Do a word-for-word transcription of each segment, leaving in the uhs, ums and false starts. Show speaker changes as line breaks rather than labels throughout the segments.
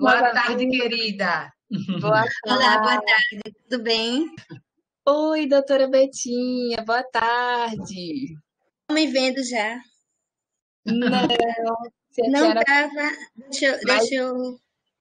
Boa tarde,
novamente.
querida.
Boa
Olá, boa
tarde.
tarde, tudo bem?
Oi, doutora Betinha, boa tarde.
Tô me vendo já.
Não, se a
Não
senhora...
tava. Deixa eu.
Mas
Deixa eu...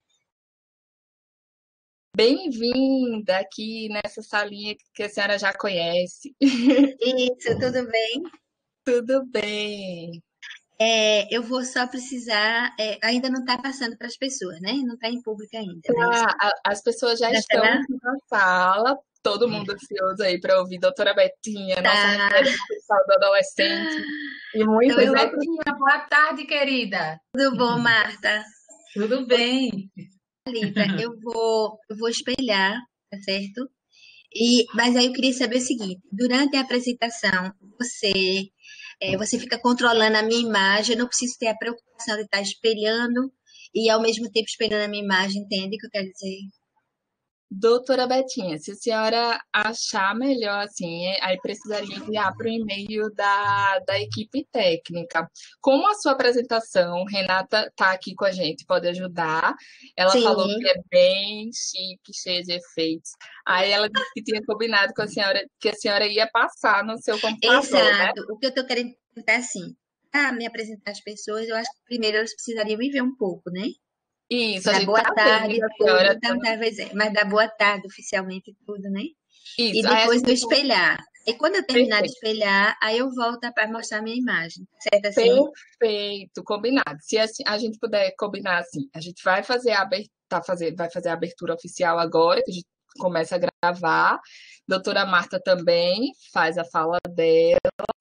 bem-vinda aqui nessa salinha que a senhora já conhece.
Isso, tudo bem?
Tudo bem.
É, eu vou só precisar. É, ainda não está passando para as pessoas, né? Não está em público ainda, né?
Tá, a- as pessoas já
Já
estão
será?
aqui na sala, todo mundo ansioso aí para ouvir doutora Betinha, nossa
Tá.
referência sexual do adolescente e
Então
muitas
eu vou.
outras.
Betinha, boa tarde, querida.
Tudo bom, Marta?
Tudo bem?
Lita, eu vou, eu vou espelhar, tá certo? E, mas aí eu queria saber o seguinte: durante a apresentação, você, é, você fica controlando a minha imagem, eu não preciso ter a preocupação de estar espelhando e ao mesmo tempo espelhando a minha imagem, entende o que eu quero dizer?
Doutora Betinha, se a senhora achar melhor, assim, é- aí precisaria enviar para o e-mail da, da equipe técnica. Como a sua apresentação, Renata está aqui com a gente, pode ajudar. Ela falou que
Sim,
é bem chique, cheia de efeitos. Aí ela disse que tinha combinado com a senhora que a senhora ia passar no seu computador, né?
exato. O que eu estou querendo perguntar é assim: para me apresentar às pessoas, eu acho que primeiro elas precisariam me ver um pouco, né?
Isso, a
Da
gente
boa
está vendo
tarde,
a
tudo.
senhora.
Então, talvez, é, mas da boa tarde oficialmente tudo, né? E
Isso, aí a
depois eu
gente.
espelhar. E quando eu terminar de
Perfeito.
espelhar, aí eu volto para mostrar minha imagem. Certo assim?
Perfeito, combinado. Se assim, a gente puder combinar assim, a gente vai fazer a abertura, tá fazer, vai fazer a abertura oficial agora, que a gente começa a gravar. Doutora Marta também faz a fala dela.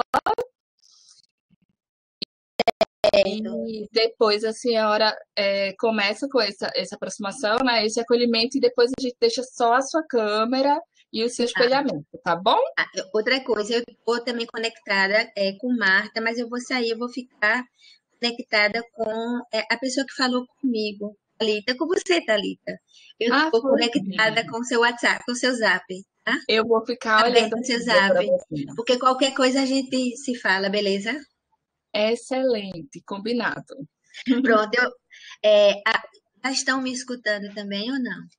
Certo.
E depois a senhora é, começa com essa, essa aproximação, né? Esse acolhimento, e depois a gente deixa só a sua câmera e o seu espelhamento, tá bom?
Ah, eu- outra coisa, eu estou também conectada é, com Marta, mas eu vou sair, eu vou ficar conectada com é, a pessoa que falou comigo, Thalita, com você, Thalita. Eu
Ah,
estou
foi.
conectada com o seu WhatsApp, com o seu Zap, tá?
Eu vou ficar olhando
Aberto o seu
aqui,
Zap,
doutora Betina.
porque qualquer coisa a gente se fala, beleza?
Excelente, combinado.
Pronto, eu, é, a- já estão me escutando também ou não?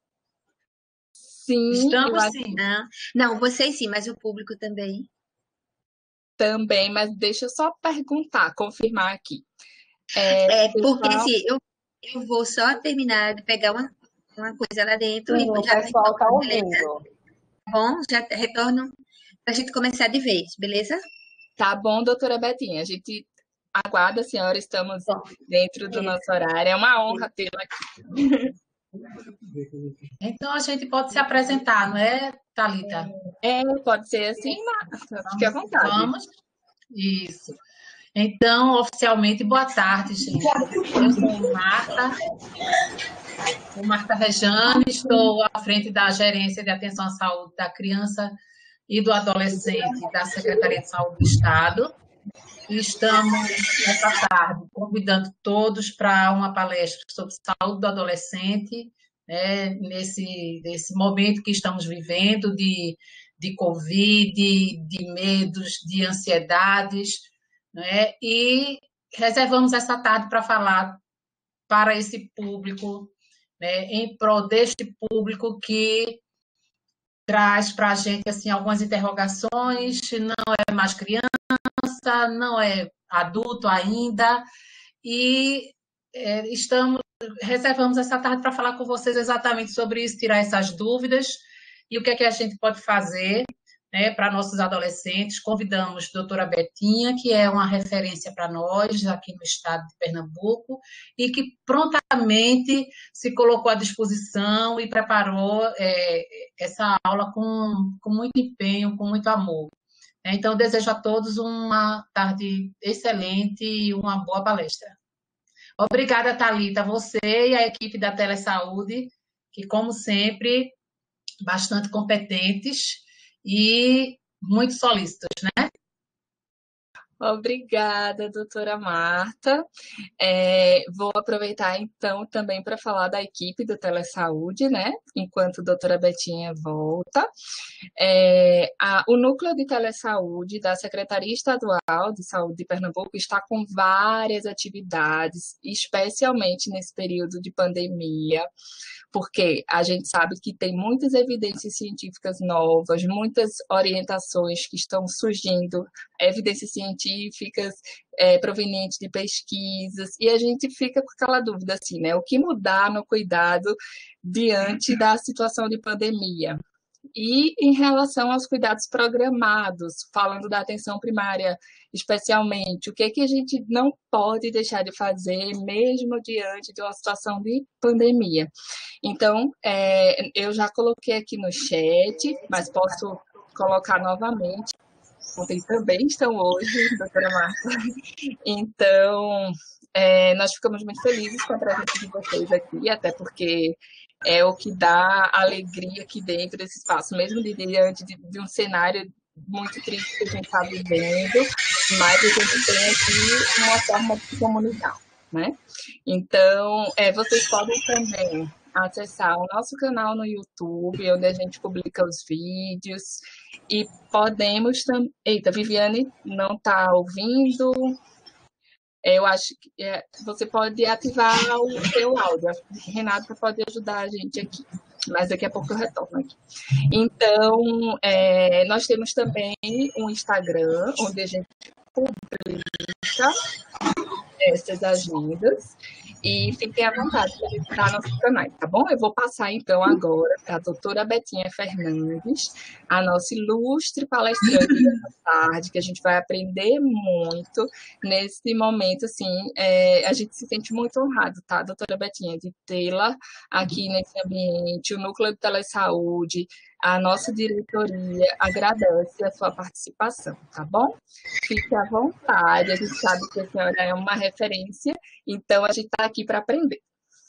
Sim, eu
Estamos
acho
sim.
Não, não, vocês sim, mas o público também.
também, mas deixa eu só perguntar, confirmar aqui. É,
É, porque
pessoal,
assim, eu, eu vou só terminar de pegar uma, uma coisa lá dentro
sim,
e
o
já
pessoal está
retorno, beleza?
ouvindo.
Tá bom? Já retorno pra gente começar de vez, beleza?
Tá bom, doutora Betinha? A gente aguarda a senhora, estamos
Bom,
dentro do
beleza.
nosso horário. É uma honra tê-la aqui.
Então a gente pode se apresentar, não é, Thalita?
É, pode ser assim, Marta. Fique à
Vamos,
vontade.
vamos. Isso. Então, oficialmente, boa tarde, gente. Eu sou Marta, sou Marta Rejane, estou à frente da Gerência de Atenção à Saúde da Criança e do Adolescente da Secretaria de Saúde do Estado. E estamos, nessa tarde, convidando todos para uma palestra sobre saúde do adolescente, né, nesse, nesse momento que estamos vivendo de, de Covid, de, de medos, de ansiedades, né, e reservamos essa tarde para falar para esse público, né, em prol deste público que traz para a gente assim, algumas interrogações, não é mais criança, não é adulto ainda, e é, estamos reservamos essa tarde para falar com vocês exatamente sobre isso, tirar essas dúvidas e o que é que a gente pode fazer, né, para nossos adolescentes. Convidamos a doutora Betinha, que é uma referência para nós aqui no estado de Pernambuco e que prontamente se colocou à disposição e preparou é, essa aula com, com muito empenho, com muito amor. Então, desejo a todos uma tarde excelente e uma boa palestra. Obrigada, Thalita, a você e a equipe da Telesaúde, que, como sempre, bastante competentes e muito solícitos, né?
Obrigada, doutora Marta. É, vou aproveitar, então, também para falar da equipe do Telesaúde, né? Enquanto a doutora Betinha volta. É, a, o Núcleo de Telesaúde da Secretaria Estadual de Saúde de Pernambuco está com várias atividades, especialmente nesse período de pandemia, porque a gente sabe que tem muitas evidências científicas novas, muitas orientações que estão surgindo, evidências científicas é, provenientes de pesquisas, e a gente fica com aquela dúvida assim, né? O que mudar no cuidado diante da situação de pandemia? E em relação aos cuidados programados, falando da atenção primária especialmente, o que é que a gente não pode deixar de fazer mesmo diante de uma situação de pandemia? Então, é, eu já coloquei aqui no chat, mas posso colocar novamente. Ontem também estão hoje, doutora Marta. Então, é, nós ficamos muito felizes com a presença de vocês aqui, até porque é o que dá alegria aqui dentro desse espaço, mesmo diante de, de um cenário muito triste que a gente está vivendo, mas a gente tem aqui uma forma de se comunicar, né? Então, é, vocês podem também acessar o nosso canal no YouTube, onde a gente publica os vídeos, e podemos também... Eita, Viviane não está ouvindo... Eu acho que é, você pode ativar o seu áudio. Acho que Renata pode ajudar a gente aqui, mas daqui a pouco eu retorno aqui. Então, é, nós temos também um Instagram, onde a gente publica essas agendas, e fiquem à vontade para visitar nossos canais, tá bom? Eu vou passar, então, agora para a doutora Betinha Fernandes, a nossa ilustre palestrante dessa tarde, que a gente vai aprender muito nesse momento, assim, é, a gente se sente muito honrado, tá, doutora Betinha, de tê-la aqui nesse ambiente, o Núcleo de Telesaúde, a nossa diretoria agradece a sua participação, tá bom? Fique à vontade, a gente sabe que a senhora é uma referência, então a gente está aqui para aprender.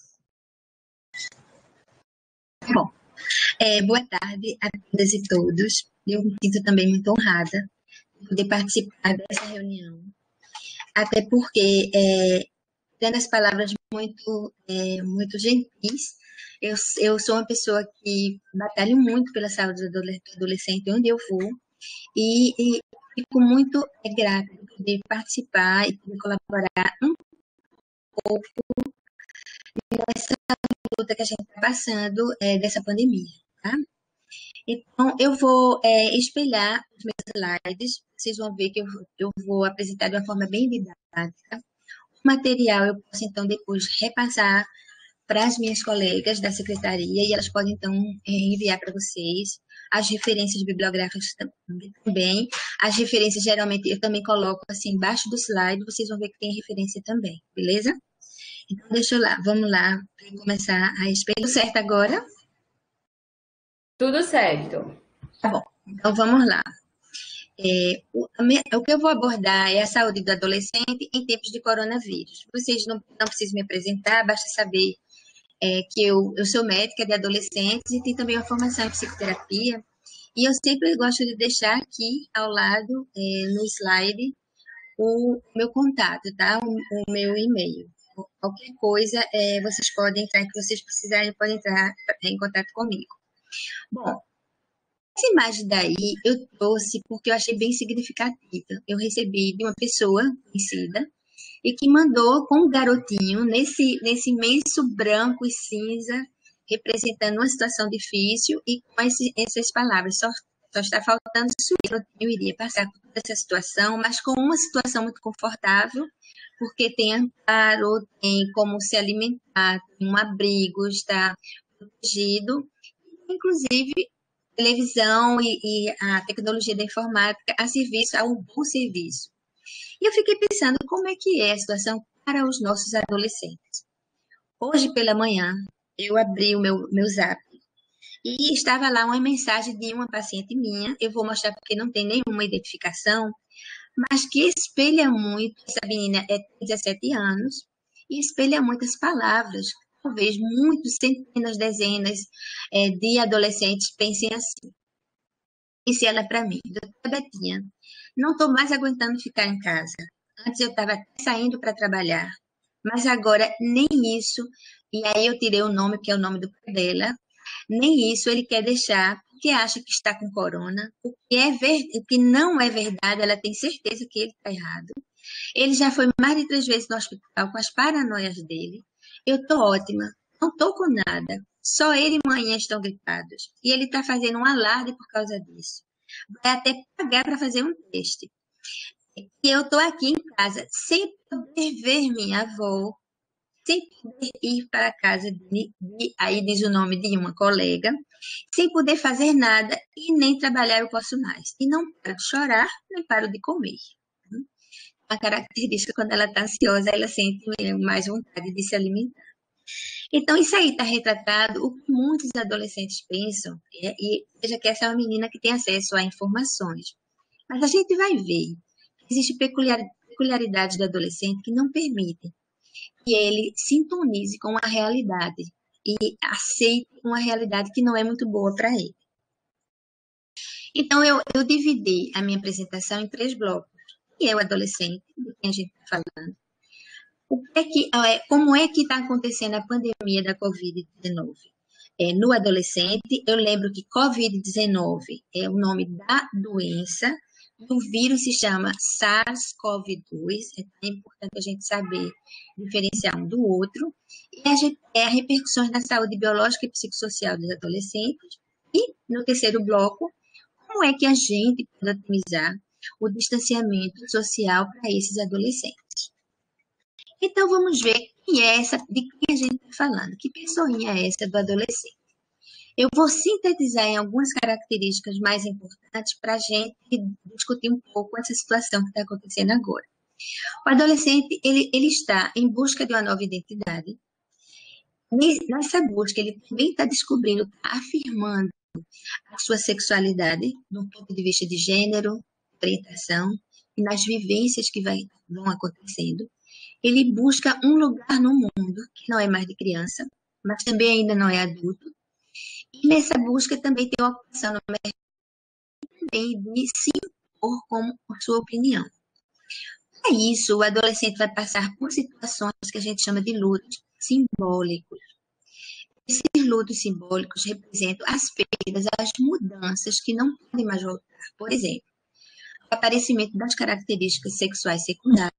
Bom, é, boa tarde a todas e todos. Eu me sinto também muito honrada de poder participar dessa reunião, até porque, é, tendo as palavras muito, é, muito gentis, eu, eu sou uma pessoa que batalho muito pela saúde do adolescente onde eu vou, e, e fico muito é, grata de poder participar e poder colaborar um pouco nessa luta que a gente está passando é, dessa pandemia, tá? Então, eu vou é, espelhar os meus slides, vocês vão ver que eu, eu vou apresentar de uma forma bem didática. O material eu posso, então, depois repassar para as minhas colegas da secretaria, e elas podem, então, enviar para vocês as referências bibliográficas também. As referências, geralmente, eu também coloco assim embaixo do slide, vocês vão ver que tem referência também, beleza? Então, deixa eu lá, vamos lá, para começar a espelho certo agora?
Tudo certo.
Tá bom, então vamos lá. É, o, o que eu vou abordar é a saúde do adolescente em tempos de coronavírus. Vocês não, não precisam me apresentar, basta saber é, que eu, eu sou médica de adolescentes e tenho também uma formação em psicoterapia. E eu sempre gosto de deixar aqui ao lado, é, no slide, o meu contato, tá? O, o meu e-mail. Qualquer coisa, é, vocês podem entrar, que vocês precisarem, podem entrar em contato comigo. Bom, essa imagem daí eu trouxe porque eu achei bem significativa. Eu recebi de uma pessoa conhecida e que mandou com um garotinho nesse, nesse imenso branco e cinza, representando uma situação difícil e com esse, essas palavras. Só, só está faltando isso. O garotinho iria passar por toda essa situação, mas com uma situação muito confortável, porque tem amparo, tem como se alimentar, tem um abrigo, está protegido, inclusive televisão e, e a tecnologia da informática a serviço, a um bom serviço. E eu fiquei pensando como é que é a situação para os nossos adolescentes. Hoje pela manhã, eu abri o meu, meu zap e estava lá uma mensagem de uma paciente minha, eu vou mostrar porque não tem nenhuma identificação, mas que espelha muito, essa menina é dezessete anos, e espelha muitas palavras. Talvez muitos, centenas, dezenas é, de adolescentes pensem assim. Disse ela para mim, doutora Betinha, Não estou mais aguentando ficar em casa. Antes eu estava saindo para trabalhar, mas agora nem isso. E aí eu tirei o nome, que é o nome do pai dela, nem isso ele quer deixar, porque acha que está com corona, o que, é ver... o que não é verdade, ela tem certeza que ele está errado. Ele já foi mais de três vezes no hospital com as paranoias dele. Eu estou ótima, não estou com nada. Só ele e manhã estão gripados. E ele está fazendo um alarde por causa disso. Vai até pagar para fazer um teste. E eu estou aqui em casa sem poder ver minha avó, sem poder ir para a casa de, de, aí diz o nome de uma colega, sem poder fazer nada e nem trabalhar eu posso mais. E não paro de chorar, nem paro de comer. A característica, quando ela está ansiosa, ela sente mais vontade de se alimentar. Então, isso aí está retratado o que muitos adolescentes pensam, é, e veja que essa é uma menina que tem acesso a informações. Mas a gente vai ver que existe peculiaridades do adolescente que não permitem que ele sintonize com a realidade e aceite uma realidade que não é muito boa para ele. Então, eu, eu dividi a minha apresentação em três blocos. Que é o adolescente, do que a gente está falando. O que é que, como é que está acontecendo a pandemia da covid dezenove? É, no adolescente, eu lembro que covid dezenove é o nome da doença, o vírus se chama SARS-CoV dois, é importante a gente saber diferenciar um do outro, e a gente, é a repercussão na saúde biológica e psicossocial dos adolescentes, e no terceiro bloco, como é que a gente pode otimizar o distanciamento social para esses adolescentes. Então, vamos ver quem é essa, de quem a gente está falando, que pessoinha é essa do adolescente. Eu vou sintetizar em algumas características mais importantes para a gente discutir um pouco essa situação que está acontecendo agora. O adolescente, ele, ele está em busca de uma nova identidade. Nessa busca, ele também está descobrindo, está afirmando a sua sexualidade, do ponto de vista de gênero, orientação e nas vivências que vai, vão acontecendo. Ele busca um lugar no mundo que não é mais de criança, mas também ainda não é adulto. E nessa busca também tem uma ocupação no mercado também de se impor como a sua opinião. Para isso, o adolescente vai passar por situações que a gente chama de lutos simbólicos. Esses lutos simbólicos representam as perdas, as mudanças que não podem mais voltar. Por exemplo, o aparecimento das características sexuais secundárias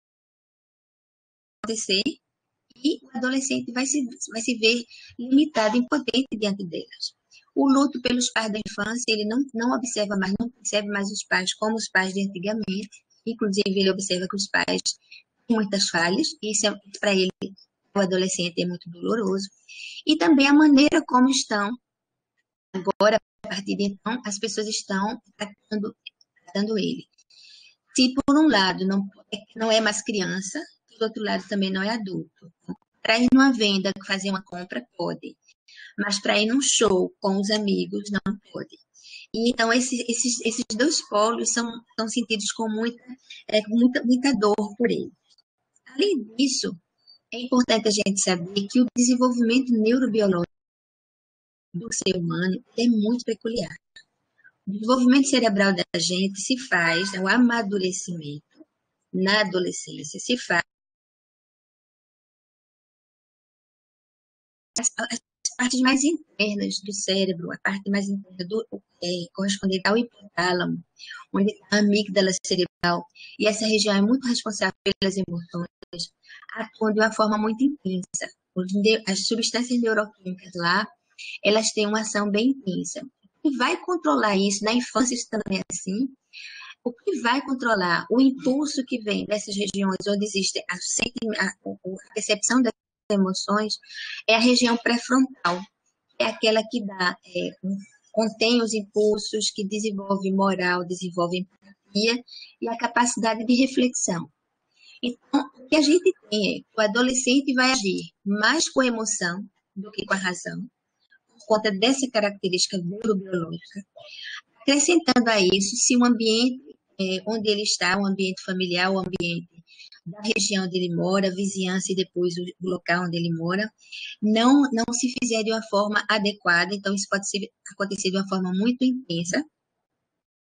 acontecer e o adolescente vai se, vai se ver limitado, impotente diante delas. O luto pelos pais da infância, ele não, não observa mais, não percebe mais os pais como os pais de antigamente, inclusive ele observa que os pais têm muitas falhas, e isso é, para ele, o adolescente, é muito doloroso. E também a maneira como estão, agora, a partir de então, as pessoas estão tratando, tratando ele. Se por um lado não, não é mais criança, do outro lado também não é adulto. Para ir numa venda, fazer uma compra, pode. Mas para ir num show com os amigos, não pode. E, então, esses, esses, esses dois polos são, são sentidos com muita, é, muita, muita dor por ele. Além disso, é importante a gente saber que o desenvolvimento neurobiológico do ser humano é muito peculiar. O desenvolvimento cerebral da gente se faz, o amadurecimento na adolescência se faz as, as partes mais internas do cérebro, a parte mais interna do é, correspondente ao hipotálamo, onde está a amígdala cerebral, e essa região é muito responsável pelas emoções, atuam de uma forma muito intensa. As substâncias neuroquímicas lá, elas têm uma ação bem intensa. O que vai controlar isso, na infância isso também é assim, o que vai controlar o impulso que vem dessas regiões onde existe a, a, a percepção das emoções é a região pré-frontal, é aquela que dá, é, contém os impulsos, que desenvolve moral, desenvolve empatia e a capacidade de reflexão. Então, o que a gente tem é que o adolescente vai agir mais com a emoção do que com a razão, por conta dessa característica neurobiológica. Acrescentando a isso, se o ambiente é, onde ele está, o ambiente familiar, o ambiente da região onde ele mora, a vizinhança e depois o, o local onde ele mora, não, não se fizer de uma forma adequada, então isso pode ser, acontecer de uma forma muito intensa,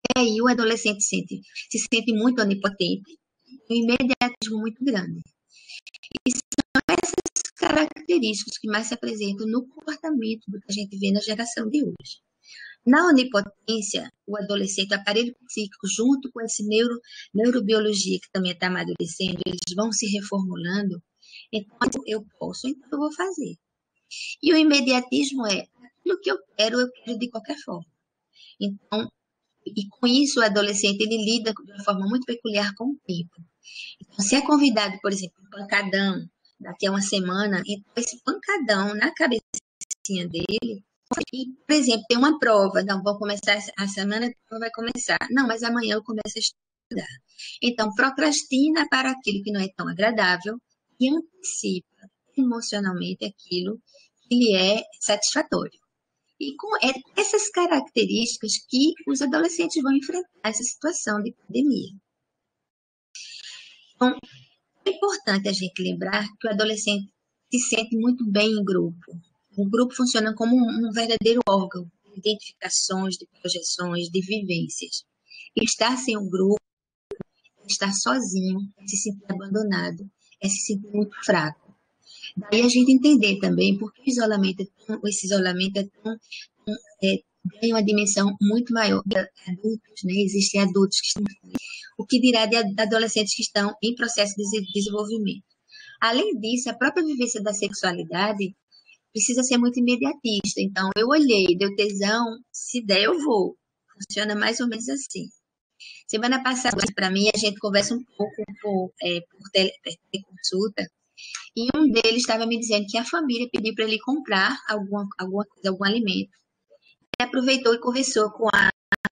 E aí o adolescente sente, se sente muito onipotente, um imediatismo muito grande. E são essas características que mais se apresentam no comportamento do que a gente vê na geração de hoje. Na onipotência, o adolescente, o aparelho psíquico, junto com essa neuro, neurobiologia que também está amadurecendo, eles vão se reformulando. Então, eu posso, então eu vou fazer. E o imediatismo é aquilo que eu quero, eu quero de qualquer forma. Então, e com isso, o adolescente ele lida de uma forma muito peculiar com o tempo. Então, se é convidado, por exemplo, um pancadão, daqui a uma semana, então esse pancadão na cabecinha dele, e, por exemplo, tem uma prova, não, vou começar, a semana não vai começar. Não, mas amanhã eu começo a estudar. Então, procrastina para aquilo que não é tão agradável e antecipa emocionalmente aquilo que lhe é satisfatório. E com essas características que os adolescentes vão enfrentar essa situação de pandemia. Então, é importante a gente lembrar que o adolescente se sente muito bem em grupo. O grupo funciona como um verdadeiro órgão de identificações, de projeções, de vivências. E estar sem o grupo, estar sozinho, se sentir abandonado, é se sentir muito fraco. Daí a gente entender também por que o isolamento é tão, esse isolamento é tão, é, tem uma dimensão muito maior de adultos, né? Existem adultos que estão, o que dirá de adolescentes que estão em processo de desenvolvimento. Além disso, a própria vivência da sexualidade precisa ser muito imediatista. Então, eu olhei, deu tesão, se der, eu vou. Funciona mais ou menos assim. Semana passada, para mim, a gente conversa um pouco por, é, por teleconsulta, e um deles estava me dizendo que a família pediu para ele comprar alguma, alguma coisa, algum alimento. Ele aproveitou e conversou com a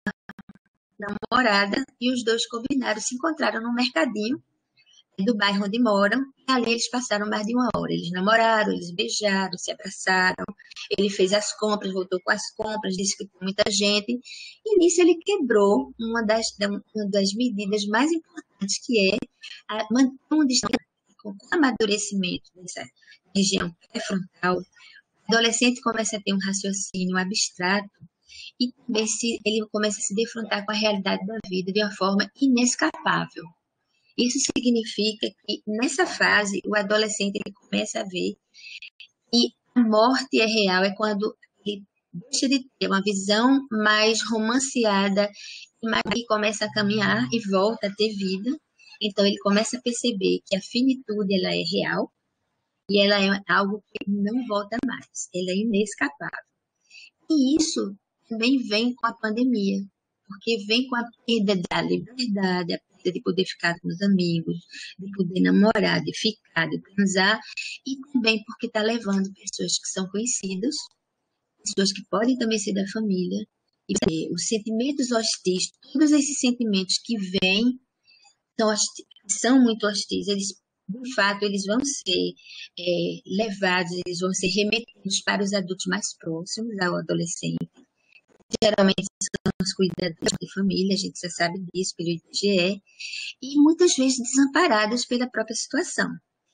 namorada, e os dois combinaram, se encontraram no mercadinho do bairro onde moram, e ali eles passaram mais de uma hora. Eles namoraram, eles beijaram, se abraçaram, ele fez as compras, voltou com as compras, disse que tem muita gente, e nisso ele quebrou uma das, uma das medidas mais importantes, que é a, manter um distanciamento com o amadurecimento dessa região pré-frontal. O adolescente começa a ter um raciocínio abstrato e também se, ele começa a se defrontar com a realidade da vida de uma forma inescapável. Isso significa que, nessa fase, o adolescente ele começa a ver que a morte é real, é quando ele deixa de ter uma visão mais romanceada e começa a caminhar e volta a ter vida. Então, ele começa a perceber que a finitude ela é real e ela é algo que não volta mais, ela é inescapável. E isso também vem com a pandemia, porque vem com a perda da liberdade, a perda de poder ficar com os amigos, de poder namorar, de ficar, de transar, e também porque está levando pessoas que são conhecidas, pessoas que podem também ser da família, e os sentimentos hostis, todos esses sentimentos que vêm, são, são muito hostis, eles, de fato, eles vão ser é, levados, eles vão ser remetidos para os adultos mais próximos ao adolescente. Geralmente são os cuidadores de família, a gente já sabe disso pelo I B G E, e muitas vezes desamparados pela própria situação.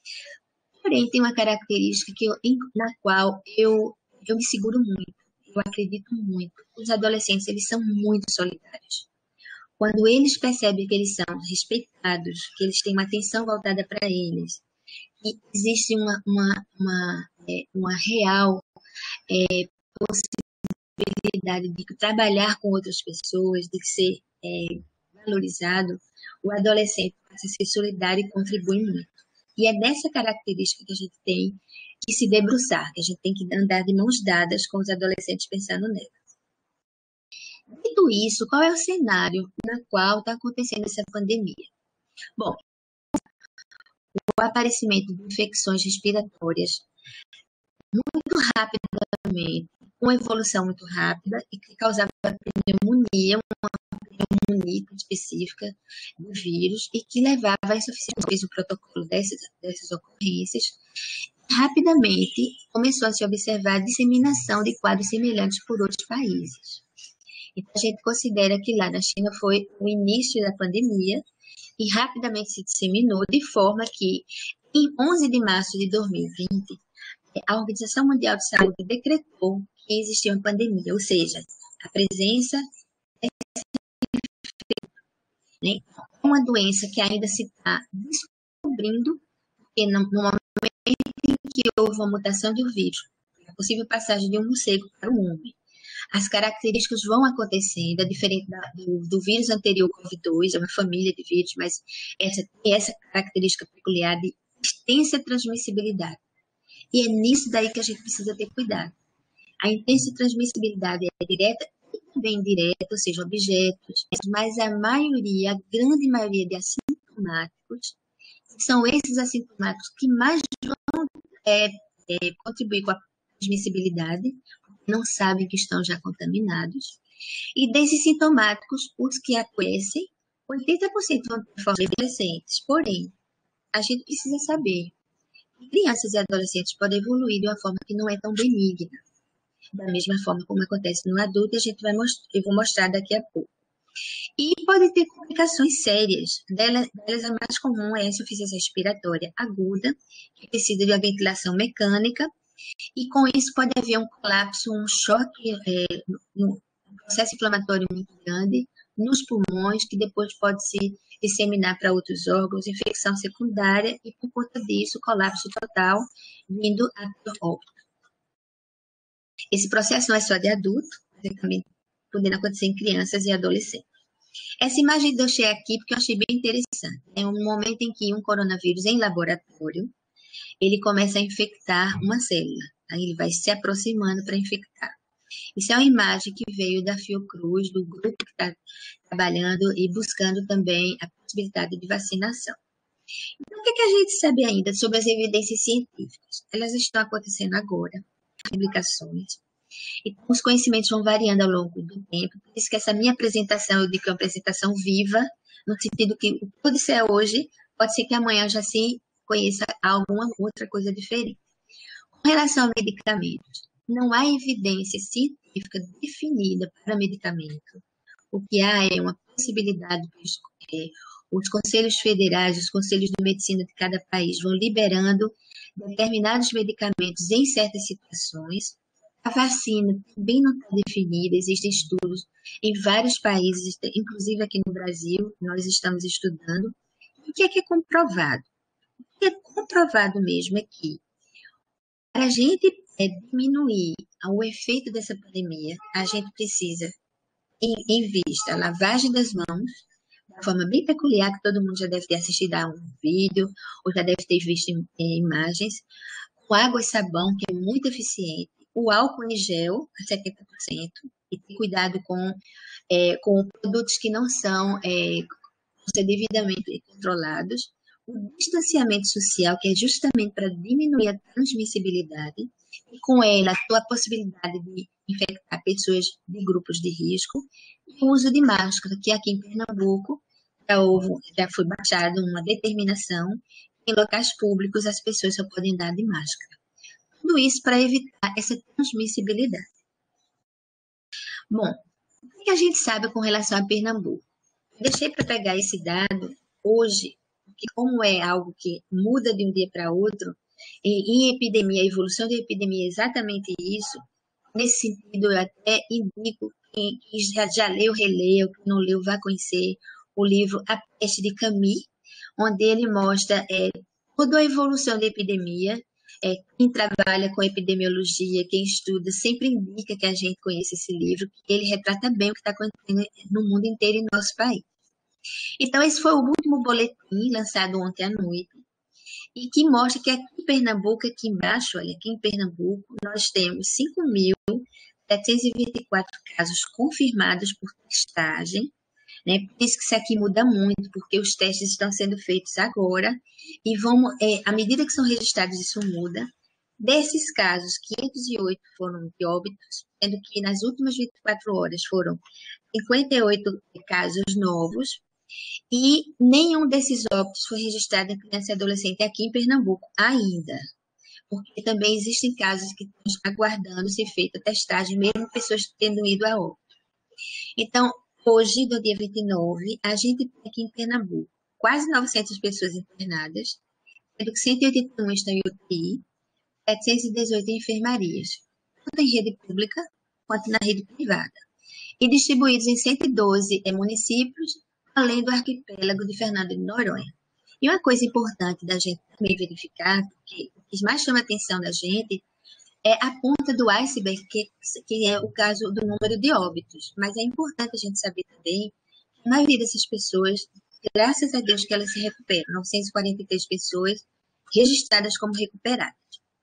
Porém, tem uma característica que eu, na qual eu, eu me seguro muito, eu acredito muito. Os adolescentes, eles são muito solitários. Quando eles percebem que eles são respeitados, que eles têm uma atenção voltada para eles, que existe uma, uma, uma, é, uma real é, possibilidade de trabalhar com outras pessoas, de ser é, valorizado, o adolescente passa a ser solidário e contribui muito. E é dessa característica que a gente tem que se debruçar, que a gente tem que andar de mãos dadas com os adolescentes pensando nela. Dito isso, qual é o cenário no qual está acontecendo essa pandemia? Bom, o aparecimento de infecções respiratórias muito rapidamente, uma evolução muito rápida e que causava pneumonia, uma pneumonia específica do vírus e que levava a insuficiência do protocolo dessas, dessas ocorrências. Rapidamente começou a se observar a disseminação de quadros semelhantes por outros países. Então, a gente considera que lá na China foi o início da pandemia e rapidamente se disseminou, de forma que, em onze de março de dois mil e vinte, a Organização Mundial de Saúde decretou que existia uma pandemia, ou seja, a presença dessa né? É uma doença que ainda se está descobrindo, porque no momento em que houve uma mutação de um vírus, a possível passagem de um morcego para o homem, as características vão acontecendo, é diferente da, do, do vírus anterior, covid dois, é uma família de vírus, mas essa tem essa característica peculiar de extensa transmissibilidade. E é nisso daí que a gente precisa ter cuidado. A intensa transmissibilidade é direta e também indireta, ou seja, objetos, mas a maioria, a grande maioria de assintomáticos, são esses assintomáticos que mais vão é, é, contribuir com a transmissibilidade, não sabem que estão já contaminados. E desses sintomáticos, os que adoecem, oitenta por cento vão ter formas adolescentes. Porém, a gente precisa saber que crianças e adolescentes podem evoluir de uma forma que não é tão benigna. Da mesma forma como acontece no adulto, a gente vai mostrar, eu vou mostrar daqui a pouco. E pode ter complicações sérias. Delas, delas a mais comum é a insuficiência respiratória aguda, que precisa de uma ventilação mecânica, e com isso pode haver um colapso, um choque, é, no processo inflamatório muito grande nos pulmões, que depois pode se disseminar para outros órgãos, infecção secundária, e por conta disso, colapso total, vindo a óbito. Esse processo não é só de adulto, mas também podendo acontecer em crianças e adolescentes. Essa imagem eu deixei aqui porque eu achei bem interessante. É um momento em que um coronavírus em laboratório, ele começa a infectar uma célula. Aí ele vai se aproximando para infectar. Isso é uma imagem que veio da Fiocruz, do grupo que está trabalhando e buscando também a possibilidade de vacinação. Então, o que, é que a gente sabe ainda sobre as evidências científicas? Elas estão acontecendo agora, publicações. E os conhecimentos vão variando ao longo do tempo. Por isso que essa minha apresentação, eu digo que é uma apresentação viva, no sentido que o que eu disser hoje, pode ser que amanhã já se conheça alguma outra coisa diferente. Com relação a medicamentos, não há evidência científica definida para medicamento. O que há é uma possibilidade que é, os conselhos federais, os conselhos de medicina de cada país vão liberando determinados medicamentos em certas situações. A vacina também não está definida, existem estudos em vários países, inclusive aqui no Brasil, nós estamos estudando. O que é que é comprovado? O que é comprovado mesmo é que, para a gente é, diminuir o efeito dessa pandemia, a gente precisa, em, em vista a lavagem das mãos, de forma bem peculiar, que todo mundo já deve ter assistido a um vídeo, ou já deve ter visto em, em imagens, com água e sabão, que é muito eficiente, o álcool em gel, a setenta por cento, e ter cuidado com, é, com produtos que não são é, ser devidamente controlados, o distanciamento social, que é justamente para diminuir a transmissibilidade, e com ela a possibilidade de infectar pessoas de grupos de risco, e o uso de máscara, que aqui em Pernambuco já, houve, já foi baixada uma determinação, em locais públicos as pessoas só podem andar de máscara. Tudo isso para evitar essa transmissibilidade. Bom, o que a gente sabe com relação a Pernambuco? Eu deixei para pegar esse dado hoje, porque como é algo que muda de um dia para outro, e em epidemia, a evolução da epidemia é exatamente isso. Nesse sentido, eu até indico quem já, já leu, releu, quem não leu, vá conhecer o livro A Peste de Camus, onde ele mostra é, toda a evolução da epidemia. É, quem trabalha com epidemiologia, quem estuda, sempre indica que a gente conheça esse livro, que ele retrata bem o que está acontecendo no mundo inteiro e no nosso país. Então, esse foi o último boletim lançado ontem à noite, e que mostra que aqui em Pernambuco, aqui embaixo, olha, aqui em Pernambuco, nós temos cinco mil setecentos e vinte e quatro casos confirmados por testagem, né? Por isso que isso aqui muda muito, porque os testes estão sendo feitos agora, e vão, é, à medida que são registrados, isso muda. Desses casos, quinhentos e oito foram de óbitos, sendo que nas últimas vinte e quatro horas foram cinquenta e oito casos novos, e nenhum desses óbitos foi registrado em criança e adolescente aqui em Pernambuco ainda, porque também existem casos que estão aguardando ser feita a testagem, mesmo pessoas tendo ido a óbito. Então, hoje, no dia vinte e nove, a gente tem aqui em Pernambuco quase novecentas pessoas internadas, sendo que cento e oitenta e um estão em U T I, setecentas e dezoito em enfermarias, tanto em rede pública quanto na rede privada, e distribuídos em cento e doze municípios, além do arquipélago de Fernando de Noronha. E uma coisa importante da gente também verificar, que o que mais chama a atenção da gente, é a ponta do iceberg, que, que é o caso do número de óbitos. Mas é importante a gente saber também que a maioria dessas pessoas, graças a Deus que elas se recuperam, novecentas e quarenta e três pessoas registradas como recuperadas.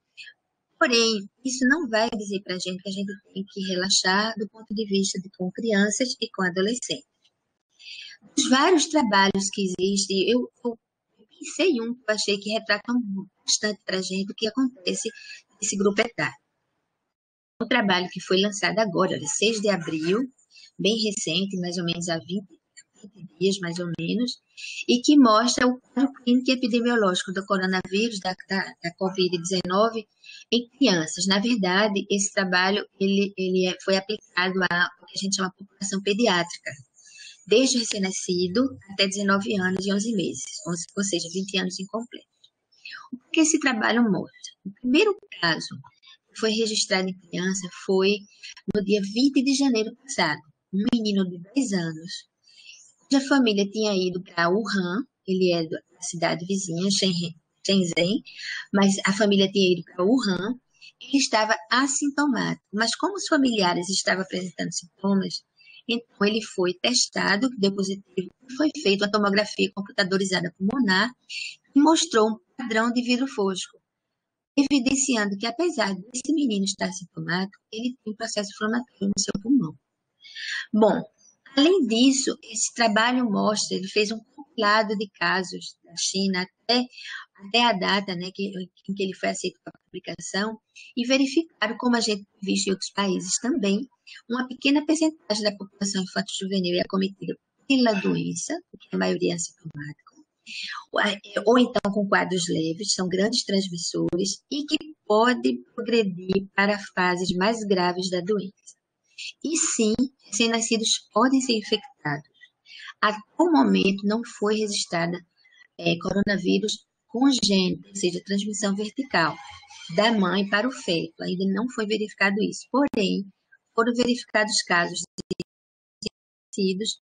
Porém, isso não vai dizer para a gente que a gente tem que relaxar do ponto de vista de com crianças e com adolescentes. Os vários trabalhos que existem, eu, eu pensei em um que eu achei que retrata bastante para a gente o que acontece nesse grupo etário. Um trabalho que foi lançado agora, seis de abril, bem recente, mais ou menos há vinte dias, mais ou menos, e que mostra o quadro clínico e epidemiológico do coronavírus, da, da, da covid dezenove, em crianças. Na verdade, esse trabalho ele, ele é, foi aplicado a o que a gente chama de população pediátrica, desde o recém-nascido até dezenove anos e onze meses, ou seja, vinte anos incompletos. O que esse trabalho mostra? O primeiro caso que foi registrado em criança foi no dia vinte de janeiro passado, um menino de dez anos, cuja família tinha ido para Wuhan, ele é da cidade vizinha, Shenzhen, mas a família tinha ido para Wuhan, ele estava assintomático, mas como os familiares estavam apresentando sintomas, então ele foi testado, deu positivo, foi feita uma tomografia computadorizada pulmonar e mostrou um padrão de vírus fosco, evidenciando que apesar desse menino estar assintomático, ele tem um processo inflamatório no seu pulmão. Bom, além disso, esse trabalho mostra, ele fez um compilado de casos da China até, até a data, né, que, em que ele foi aceito para a publicação, e verificaram, como a gente tem visto em outros países também, uma pequena percentagem da população infanto-juvenil é acometida pela doença, porque a maioria é assintomática, ou então com quadros leves, são grandes transmissores, e que pode progredir para fases mais graves da doença. E sim, recém-nascidos podem ser infectados. Até o momento não foi registrada é, coronavírus congênito, ou seja, transmissão vertical, da mãe para o feto. Ainda não foi verificado isso. Porém, foram verificados casos de nascidos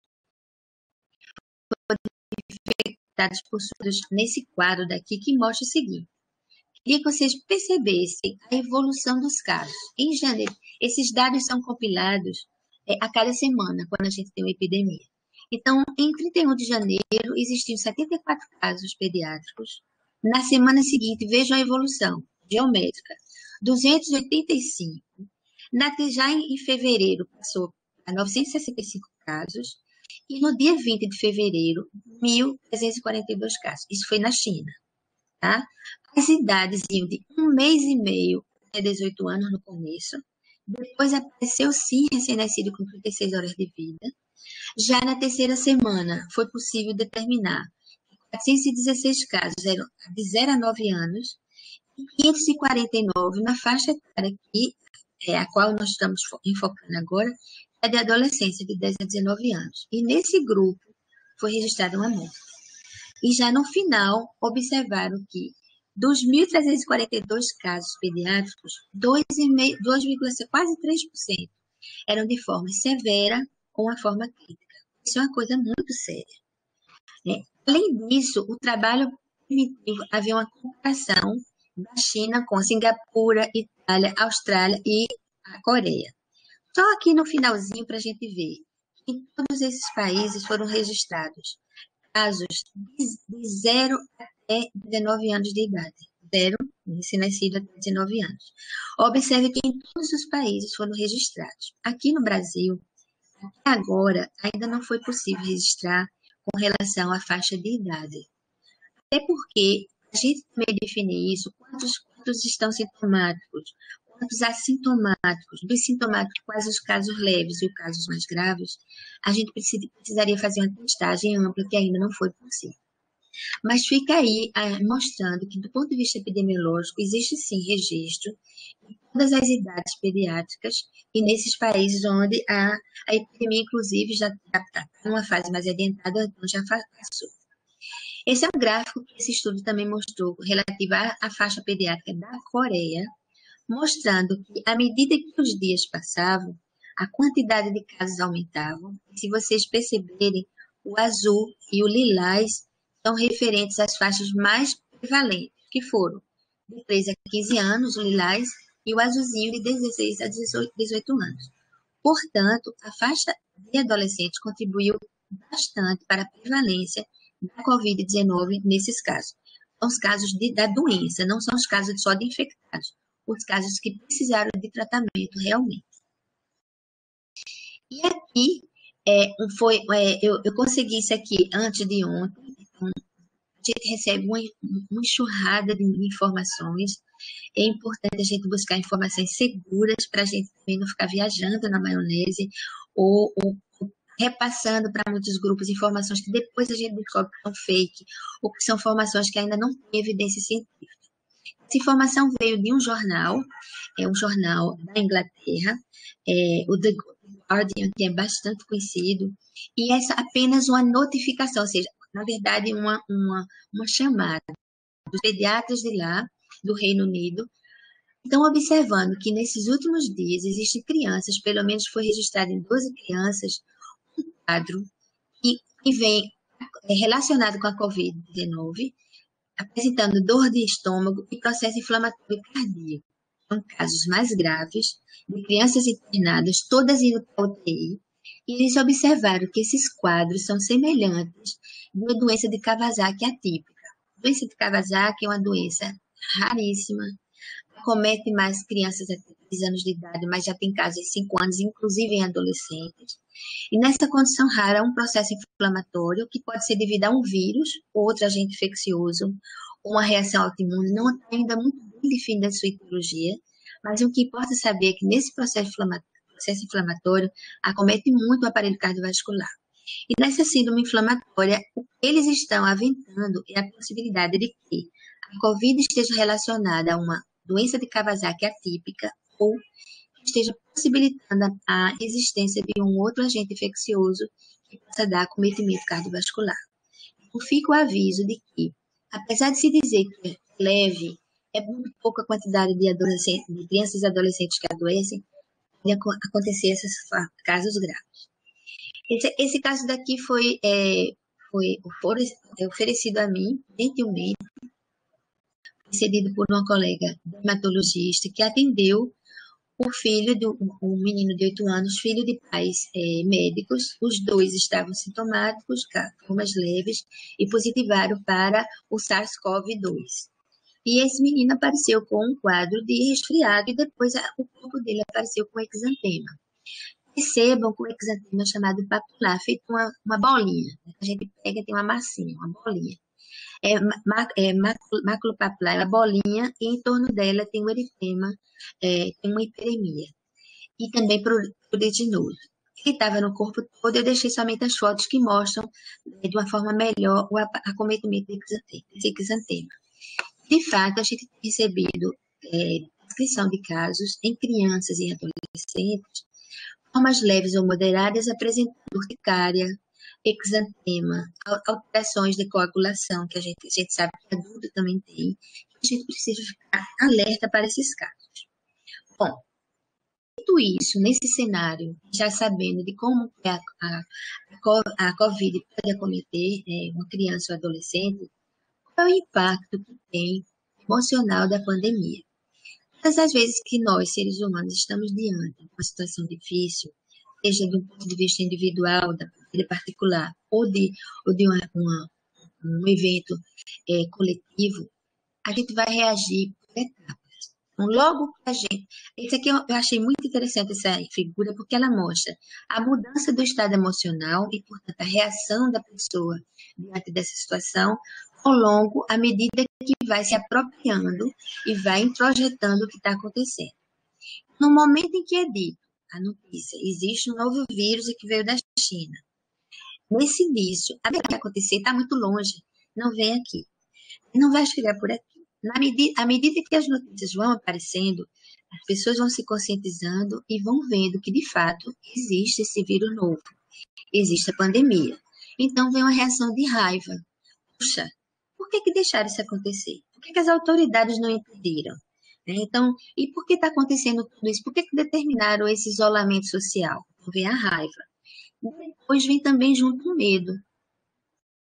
infectados por surdos nesse quadro daqui, que mostra o seguinte. Queria que vocês percebessem a evolução dos casos. Em janeiro, esses dados são compilados é, a cada semana, quando a gente tem uma epidemia. Então, em trinta e um de janeiro, existiam setenta e quatro casos pediátricos. Na semana seguinte, vejam a evolução geométrica, duzentos e oitenta e cinco. Na, já em, em fevereiro, passou a novecentos e sessenta e cinco casos. E no dia vinte de fevereiro, mil trezentos e quarenta e dois casos. Isso foi na China. Tá? As idades iam de um mês e meio até dezoito anos no começo. Depois apareceu sim recém-nascido com trinta e seis horas de vida. Já na terceira semana foi possível determinar que quatrocentos e dezesseis casos eram de zero a nove anos e quinhentos e quarenta e nove na faixa etária aqui, é, a qual nós estamos enfocando agora, é de adolescência de dez a dezenove anos. E nesse grupo foi registrada uma morte. E já no final, observaram que dos mil trezentos e quarenta e dois casos pediátricos, dois vírgula cinco, quase três por cento eram de forma severa ou uma forma crítica. Isso é uma coisa muito séria. Né? Além disso, o trabalho permitiu haver uma comparação da China com Singapura, Itália, Austrália e a Coreia. Só aqui no finalzinho para a gente ver que em todos esses países foram registrados casos de zero até dezenove anos de idade. Zero, recém-nascido até dezenove anos. Observe que em todos os países foram registrados. Aqui no Brasil, até agora, ainda não foi possível registrar com relação à faixa de idade. Até porque a gente também define isso, quantos, quantos estão sintomáticos, quantos assintomáticos, dos sintomáticos, quais os casos leves e os casos mais graves, a gente precisa, precisaria fazer uma testagem ampla que ainda não foi possível. Mas fica aí ah, mostrando que, do ponto de vista epidemiológico, existe sim registro em todas as idades pediátricas e nesses países onde a, a epidemia, inclusive, já está numa fase mais adiantada, então já passou. Esse é um gráfico que esse estudo também mostrou relativo à, à faixa pediátrica da Coreia, mostrando que, à medida que os dias passavam, a quantidade de casos aumentava. Se vocês perceberem, o azul e o lilás são referentes às faixas mais prevalentes, que foram de treze a quinze anos, o lilás, e o azulzinho de dezesseis a dezoito anos. Portanto, a faixa de adolescentes contribuiu bastante para a prevalência da covid dezenove nesses casos. São os casos de, da doença, não são os casos só de infectados, os casos que precisaram de tratamento realmente. E aqui, é, foi, é, eu, eu consegui isso aqui antes de ontem, então, a gente recebe uma, uma enxurrada de informações. É importante a gente buscar informações seguras para a gente também não ficar viajando na maionese ou, ou, ou repassando para muitos grupos informações que depois a gente descobre que são fake ou que são informações que ainda não têm evidência científica. Essa informação veio de um jornal, é um jornal da Inglaterra, é, o The Guardian, que é bastante conhecido, e essa apenas uma notificação, ou seja, na verdade, uma, uma, uma chamada dos pediatras de lá, do Reino Unido, estão observando que nesses últimos dias existem crianças, pelo menos foi registrado em doze crianças, um quadro que, que vem é, relacionado com a covid dezenove, apresentando dor de estômago e processo inflamatório cardíaco. São casos mais graves de crianças internadas, todas indo para a U T I, e eles observaram que esses quadros são semelhantes de uma doença de Kawasaki atípica. A doença de Kawasaki é uma doença raríssima, acomete mais crianças até três anos de idade, mas já tem casos de cinco anos, inclusive em adolescentes. E nessa condição rara, um processo inflamatório que pode ser devido a um vírus ou outro agente infeccioso, ou uma reação autoimune, não está ainda muito bem definida a sua etiologia, mas o que importa saber é que nesse processo inflamatório, processo inflamatório acomete muito o aparelho cardiovascular. E nessa síndrome inflamatória, o que eles estão aventando é a possibilidade de que a COVID esteja relacionada a uma doença de Kawasaki atípica ou esteja possibilitando a existência de um outro agente infeccioso que possa dar acometimento cardiovascular. Então, fica o aviso de que, apesar de se dizer que é leve, é muito pouca quantidade de, adolescentes, de crianças e adolescentes que adoecem, pode acontecer esses casos graves. Esse, esse caso daqui foi, é, foi oferecido a mim, gentilmente, cedido por uma colega dermatologista que atendeu o filho do um menino de oito anos, filho de pais é, médicos. Os dois estavam sintomáticos, formas leves, e positivaram para o SARS-CoV dois. E esse menino apareceu com um quadro de resfriado e depois a, o corpo dele apareceu com exantema. Percebam que o exantema é chamado papular, feito uma, uma bolinha. A gente pega e tem uma massinha, uma bolinha. É, é maculopapular, é uma bolinha, e em torno dela tem um eritema, é, tem uma hiperemia. E também pruritiginoso. Ele estava no corpo todo, eu deixei somente as fotos que mostram é, de uma forma melhor o acometimento desse exantema. De fato, a gente tem recebido é, descrição de casos em crianças e adolescentes, formas leves ou moderadas apresentando urticária, exantema, alterações de coagulação, que a gente, a gente sabe que adulto também tem, a gente precisa ficar alerta para esses casos. Bom, dito isso, nesse cenário, já sabendo de como a, a, a COVID pode acometer é, uma criança ou adolescente, qual é o impacto que tem emocional da pandemia? Todas as vezes que nós, seres humanos, estamos diante de uma situação difícil, seja do ponto de vista individual, da vida particular, ou de, ou de uma, uma, um evento é, coletivo, a gente vai reagir por etapas. Então, logo que a gente... Esse aqui eu, eu achei muito interessante, essa figura, porque ela mostra a mudança do estado emocional e, portanto, a reação da pessoa diante dessa situação ao longo, à medida que vai se apropriando e vai introjetando o que está acontecendo. No momento em que é dito a notícia, existe um novo vírus que veio da China. Nesse início, a verdade que acontecer está muito longe, não vem aqui. Não vai chegar por aqui. Na medida, à medida que as notícias vão aparecendo, as pessoas vão se conscientizando e vão vendo que, de fato, existe esse vírus novo. Existe a pandemia. Então, vem uma reação de raiva. Puxa, por que, que deixaram isso acontecer? Por que, que as autoridades não impediram? Então, e por que está acontecendo tudo isso? Por que, que determinaram esse isolamento social? Vem a raiva. Depois vem também junto o medo.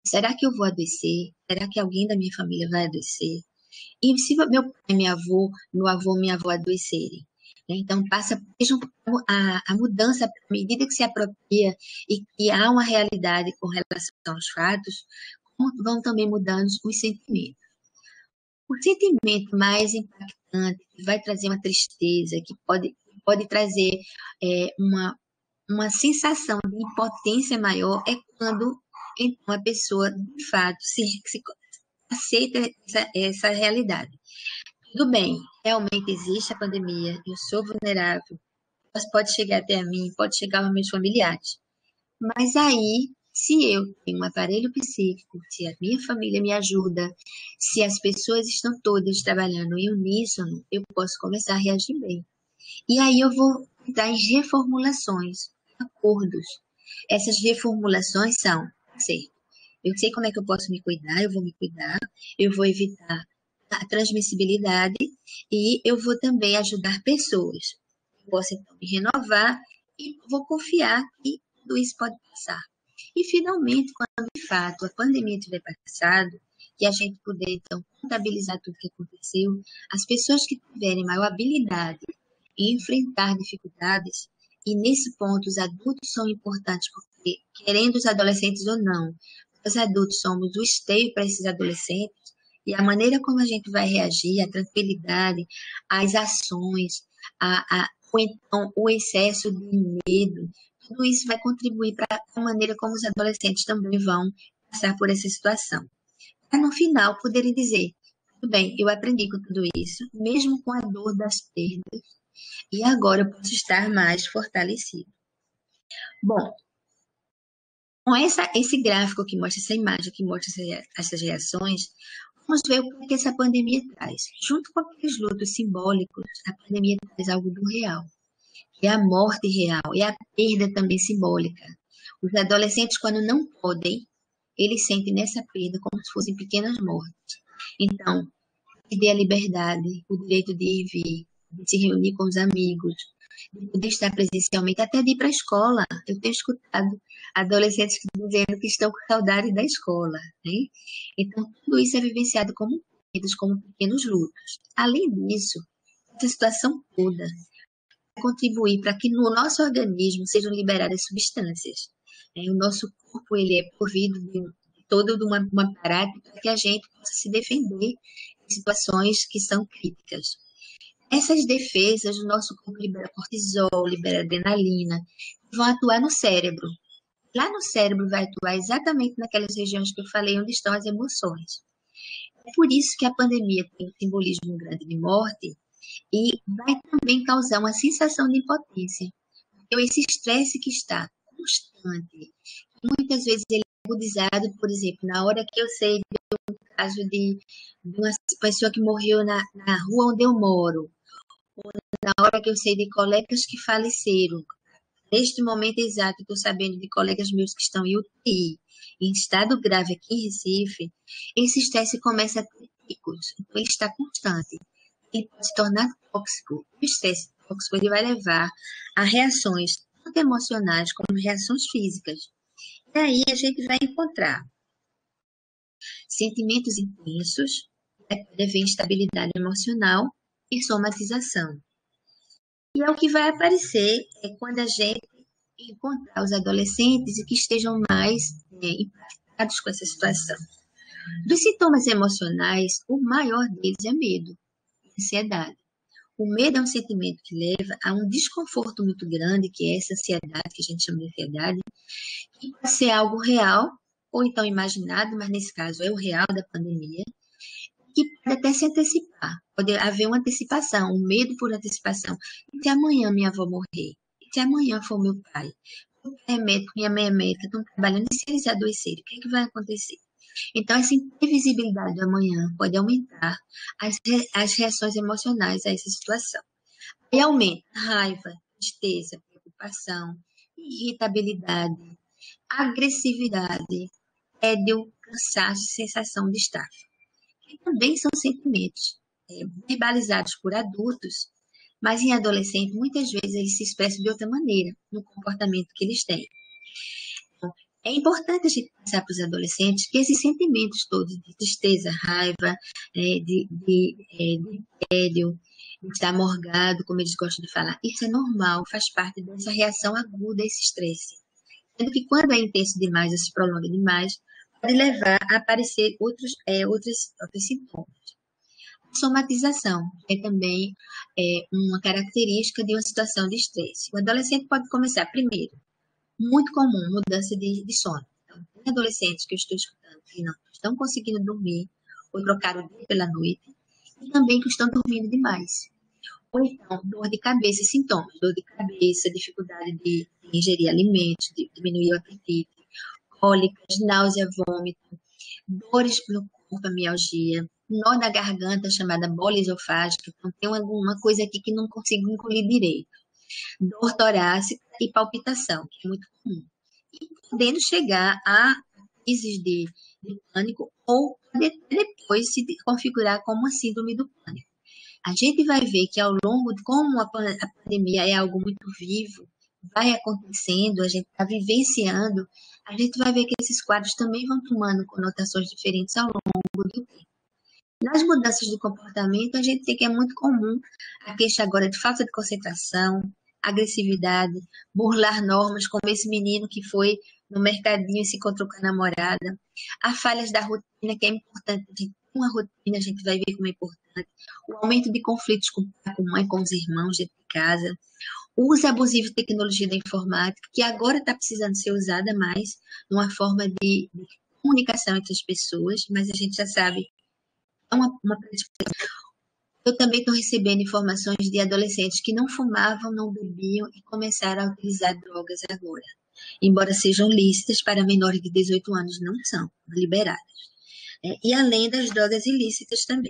será que eu vou adoecer? Será que alguém da minha família vai adoecer? E se meu pai, minha avó, meu avô, minha avó adoecerem? Né? Então, passa vejam a, a mudança, à medida que se apropria e que há uma realidade com relação aos fatos, vão também mudando os sentimentos. O sentimento mais impactante, que vai trazer uma tristeza, que pode, pode trazer é, uma, uma sensação de impotência maior, é quando então, a pessoa, de fato, se, se aceita essa, essa realidade. Tudo bem, realmente existe a pandemia, eu sou vulnerável, pode chegar até a mim, pode chegar aos meus familiares. Mas aí, se eu tenho um aparelho psíquico, se a minha família me ajuda, se as pessoas estão todas trabalhando em uníssono, eu posso começar a reagir bem. E aí eu vou entrar em reformulações, acordos. Essas reformulações são, certo, eu sei como é que eu posso me cuidar, eu vou me cuidar, eu vou evitar a transmissibilidade e eu vou também ajudar pessoas. Eu posso então me renovar e vou confiar que tudo isso pode passar. E, finalmente, quando de fato a pandemia tiver passado, e a gente puder, então, contabilizar tudo o que aconteceu, as pessoas que tiverem maior habilidade em enfrentar dificuldades, e nesse ponto os adultos são importantes, porque, querendo os adolescentes ou não, os adultos somos o esteio para esses adolescentes, e a maneira como a gente vai reagir, a tranquilidade, as ações, a, a, ou então o excesso de medo, tudo isso vai contribuir para a maneira como os adolescentes também vão passar por essa situação. Para no final poderem dizer, tudo bem, eu aprendi com tudo isso, mesmo com a dor das perdas, e agora eu posso estar mais fortalecido. Bom, com essa, esse gráfico que mostra essa imagem, que mostra essa, essas reações, vamos ver o que essa pandemia traz. Junto com aqueles lutos simbólicos, a pandemia traz algo do real. É a morte real, é a perda também simbólica. Os adolescentes, quando não podem, eles sentem nessa perda como se fossem pequenas mortes. Então, perder a liberdade, o direito de ir e vir, de se reunir com os amigos, de poder estar presencialmente, até de ir para a escola. Eu tenho escutado adolescentes dizendo que estão com saudade da escola. Né? Então, tudo isso é vivenciado como perdas, como pequenos lutos. Além disso, essa situação toda contribuir para que no nosso organismo sejam liberadas substâncias. O nosso corpo ele é provido de todo de uma, um aparato para que a gente possa se defender em situações que são críticas. Essas defesas, o nosso corpo libera cortisol, libera adrenalina, vão atuar no cérebro. Lá no cérebro vai atuar exatamente naquelas regiões que eu falei, onde estão as emoções. É por isso que a pandemia tem um simbolismo grande de morte, e vai também causar uma sensação de impotência. Porque esse estresse que está constante, muitas vezes ele é agudizado, por exemplo, na hora que eu sei de um caso de, de uma pessoa que morreu na, na rua onde eu moro, ou na hora que eu sei de colegas que faleceram. Neste momento exato, estou sabendo de colegas meus que estão em U T I, em estado grave aqui em Recife, esse estresse começa a ter picos, então ele está constante. Ele pode se tornar tóxico. O estresse tóxico ele vai levar a reações tanto emocionais como reações físicas. E aí a gente vai encontrar sentimentos intensos, vai haver instabilidade emocional e somatização. E é o que vai aparecer é quando a gente encontrar os adolescentes e que estejam mais é, impactados com essa situação. Dos sintomas emocionais, o maior deles é medo. Ansiedade. O medo é um sentimento que leva a um desconforto muito grande, que é essa ansiedade, que a gente chama de ansiedade, que pode ser algo real, ou então imaginado, mas nesse caso é o real da pandemia, que pode até se antecipar, pode haver uma antecipação, um medo por antecipação. E se amanhã minha avó morrer? E se amanhã for meu pai? Meu pai é médico, minha mãe é médica, estão trabalhando, e se eles adoecerem, o que é que vai acontecer? Então, essa imprevisibilidade do amanhã pode aumentar as, re as reações emocionais a essa situação. E aumenta raiva, tristeza, preocupação, irritabilidade, agressividade, tédio, cansaço e sensação de estafa. Que também são sentimentos é, verbalizados por adultos, mas em adolescentes, muitas vezes, eles se expressam de outra maneira no comportamento que eles têm. É importante a gente passar para os adolescentes que esses sentimentos todos de tristeza, raiva, é, de, de, é, de tédio, de estar morgado, como eles gostam de falar, isso é normal, faz parte dessa reação aguda, esse estresse. Sendo que quando é intenso demais, ou se prolonga demais, pode levar a aparecer outros, é, outros, outros sintomas. A somatização é também é, uma característica de uma situação de estresse. O adolescente pode começar primeiro, muito comum, mudança de, de sono. Então, tem adolescentes que eu estou escutando que não estão conseguindo dormir, ou trocar o dia pela noite, e também que estão dormindo demais. Ou então, dor de cabeça, sintomas, dor de cabeça, dificuldade de, de ingerir alimentos, de diminuir o apetite, cólicas, náusea, vômito, dores pelo corpo, mialgia, nó na garganta, chamada bola esofágica, então tem alguma coisa aqui que não consigo engolir direito, dor torácica e palpitação, que é muito comum, e podendo chegar a crises de, de pânico ou depois se configurar como uma síndrome do pânico. A gente vai ver que ao longo, de como a pandemia é algo muito vivo, vai acontecendo, a gente está vivenciando, a gente vai ver que esses quadros também vão tomando conotações diferentes ao longo do tempo. Nas mudanças de comportamento, a gente tem que é muito comum a queixa agora de falta de concentração, agressividade, burlar normas, como esse menino que foi no mercadinho e se encontrou com a namorada. Há falhas da rotina, que é importante. A gente tem uma rotina, a gente vai ver como é importante. O aumento de conflitos com o pai, com a mãe, com os irmãos dentro de casa. O uso abusivo de tecnologia da informática, que agora está precisando ser usada mais numa forma de, de comunicação entre as pessoas, mas a gente já sabe é uma, uma Eu também estou recebendo informações de adolescentes que não fumavam, não bebiam e começaram a utilizar drogas agora. Embora sejam lícitas, para menores de dezoito anos não são liberadas. É, e além das drogas ilícitas também.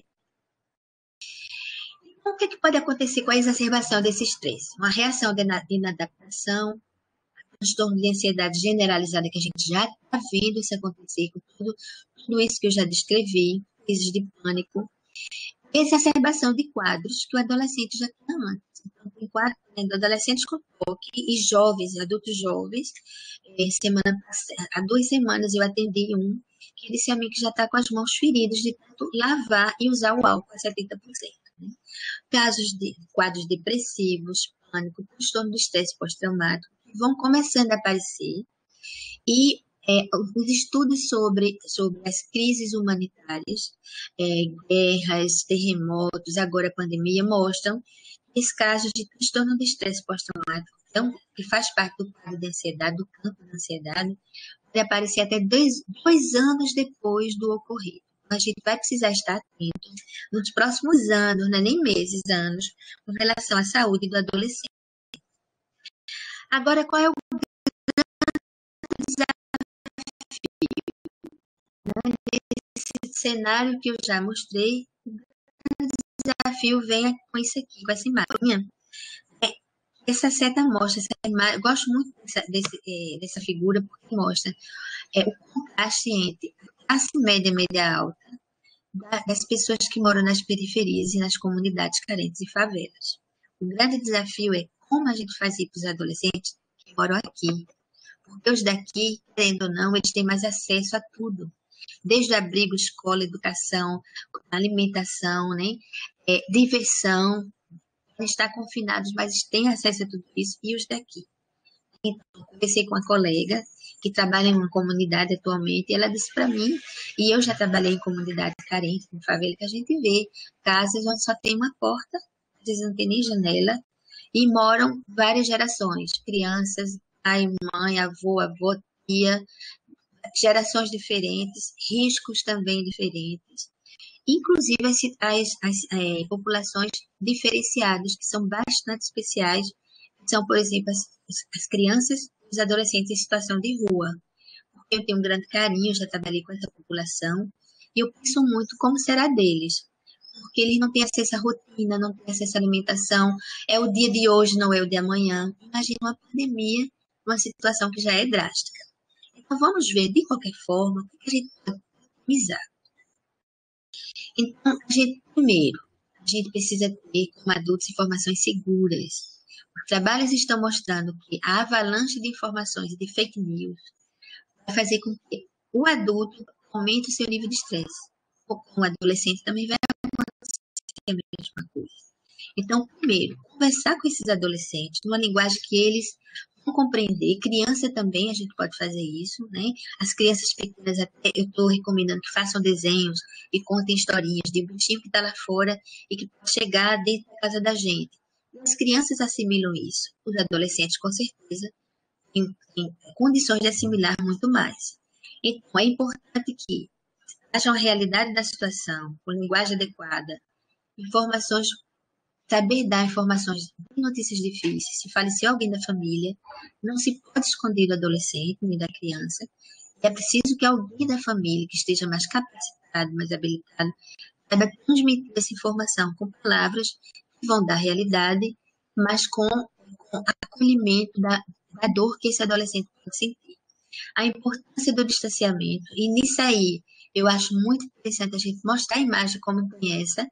Então, o que, é que pode acontecer com a exacerbação desse estresse? Uma reação de inadaptação, transtorno de ansiedade generalizada, que a gente já está vendo isso acontecer com tudo, tudo isso que eu já descrevi, crises de pânico, exacerbação de quadros que o adolescente já tinha antes. Então, tem quadros, adolescentes com toque e jovens, adultos jovens. É, semana passada, há duas semanas eu atendi um que disse a mim que já está com as mãos feridas de tanto lavar e usar o álcool a setenta por cento. Né? Casos de quadros depressivos, pânico, transtorno de estresse pós-traumático vão começando a aparecer e É, os estudos sobre, sobre as crises humanitárias, é, guerras, terremotos, agora a pandemia, mostram que esses casos de transtorno de estresse pós-traumático, então, que faz parte do quadro de ansiedade, do campo da ansiedade, pode aparecer até dois, dois anos depois do ocorrido. A gente vai precisar estar atento nos próximos anos, não é nem meses, anos, com relação à saúde do adolescente. Agora, qual é o Nesse cenário que eu já mostrei, o desafio vem com isso aqui, com essa imagem. Essa seta mostra, essa imagem, eu gosto muito dessa, desse, dessa figura, porque mostra é, o contraste entre a classe média, média alta, das pessoas que moram nas periferias e nas comunidades carentes e favelas. O grande desafio é como a gente faz isso para os adolescentes que moram aqui. Porque os daqui, querendo ou não, eles têm mais acesso a tudo. Desde abrigo, escola, educação, alimentação, né? É, diversão. Eles estão confinados, mas têm acesso a tudo isso. E os daqui? Então, conversei com uma colega que trabalha em uma comunidade atualmente, e ela disse para mim, e eu já trabalhei em comunidade carente, em favela, que a gente vê casas onde só tem uma porta, às vezes não tem nem janela, e moram várias gerações, crianças, pai, mãe, avô, avó, tia, gerações diferentes, riscos também diferentes, inclusive as, as, as é, populações diferenciadas, que são bastante especiais, são, por exemplo, as, as crianças e os adolescentes em situação de rua. Eu tenho um grande carinho, já trabalhei com essa população, e eu penso muito como será deles, porque eles não têm acesso à rotina, não têm acesso à alimentação, é o dia de hoje, não é o de amanhã. Imagina uma pandemia, uma situação que já é drástica. Então, vamos ver, de qualquer forma, o que a gente pode otimizar. Então, a gente, primeiro, a gente precisa ter, como adultos, informações seguras. Os trabalhos estão mostrando que a avalanche de informações e de fake news vai fazer com que o adulto aumente o seu nível de estresse. Ou com o adolescente também vai acontecer a mesma coisa. Então, primeiro, conversar com esses adolescentes numa linguagem que eles vão compreender. Criança também, a gente pode fazer isso, né? As crianças pequenas, até eu estou recomendando que façam desenhos e contem historinhas de um bichinho que está lá fora e que pode chegar dentro da casa da gente. As crianças assimilam isso. Os adolescentes, com certeza, têm, têm condições de assimilar muito mais. Então, é importante que haja uma realidade da situação, com linguagem adequada, informações, saber dar informações de notícias difíceis. Se faleceu alguém da família, não se pode esconder do adolescente nem da criança. É preciso que alguém da família que esteja mais capacitado, mais habilitado, saiba transmitir essa informação com palavras que vão dar realidade, mas com, com acolhimento da, da dor que esse adolescente pode sentir. A importância do distanciamento, e nisso aí eu acho muito interessante a gente mostrar a imagem como conhece,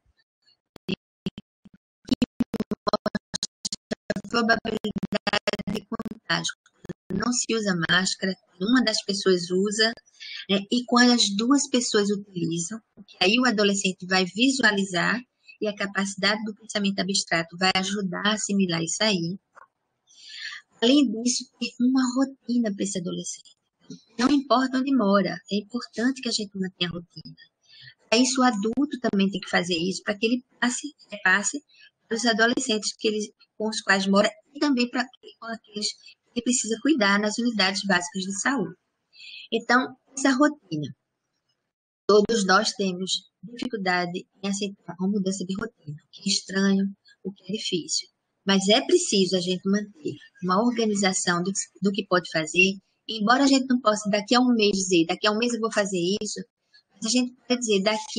a probabilidade de contágio. Não se usa máscara, uma das pessoas usa, né, e quando as duas pessoas utilizam, aí o adolescente vai visualizar e a capacidade do pensamento abstrato vai ajudar a assimilar isso aí. Além disso, tem uma rotina para esse adolescente. Não importa onde mora, é importante que a gente mantenha a rotina. Para isso, o adulto também tem que fazer isso, para que ele passe, passe para os adolescentes que ele, com os quais mora e também para com aqueles que ele precisa cuidar nas unidades básicas de saúde. Então, essa rotina. Todos nós temos dificuldade em aceitar uma mudança de rotina, o que é estranho, o que é difícil. Mas é preciso a gente manter uma organização do, do que pode fazer, embora a gente não possa daqui a um mês dizer, daqui a um mês eu vou fazer isso, mas a gente pode dizer daqui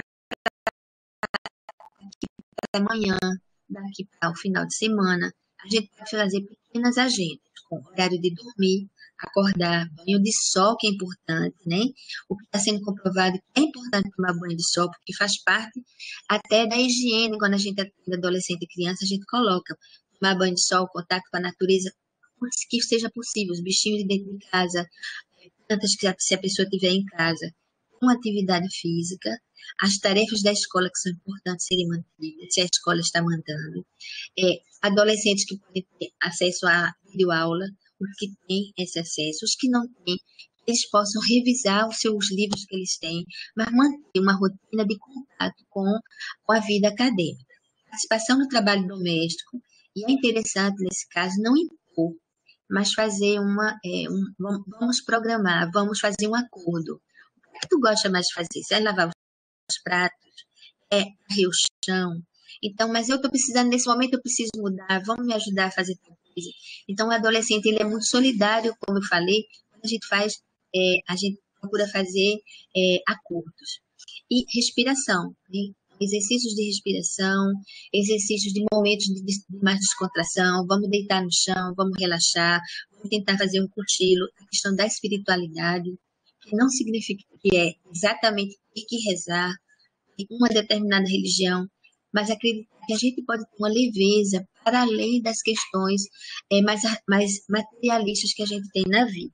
para amanhã, daqui para o final de semana, a gente pode fazer pequenas agendas, com horário de dormir, acordar, banho de sol, que é importante, né? O que está sendo comprovado que é importante tomar banho de sol, porque faz parte até da higiene, quando a gente é adolescente e criança, a gente coloca tomar banho de sol, contato com a natureza, que seja possível, os bichinhos de dentro de casa, tantas que se a pessoa estiver em casa, uma atividade física, as tarefas da escola que são importantes serem mantidas, se a escola está mandando, é, adolescentes que podem ter acesso à videoaula, os que têm esse acesso, os que não têm, eles possam revisar os seus livros que eles têm, mas manter uma rotina de contato com, com a vida acadêmica. Participação no trabalho doméstico, e é interessante nesse caso não impor, mas fazer uma, é, um, vamos programar, vamos fazer um acordo. O que tu gosta mais de fazer? Você vai lavar os pratos? É varrer o chão? Então, mas eu estou precisando, nesse momento eu preciso mudar, vamos me ajudar a fazer tal coisa. Então, o adolescente, ele é muito solidário, como eu falei, quando a gente faz, é, a gente procura fazer é, acordos. E respiração, né? Exercícios de respiração, exercícios de momentos de, de mais descontração, vamos deitar no chão, vamos relaxar, vamos tentar fazer um cochilo, a questão da espiritualidade, que não significa que é exatamente ter que rezar em uma determinada religião, mas acreditar que a gente pode ter uma leveza para além das questões é, mais, mais materialistas que a gente tem na vida.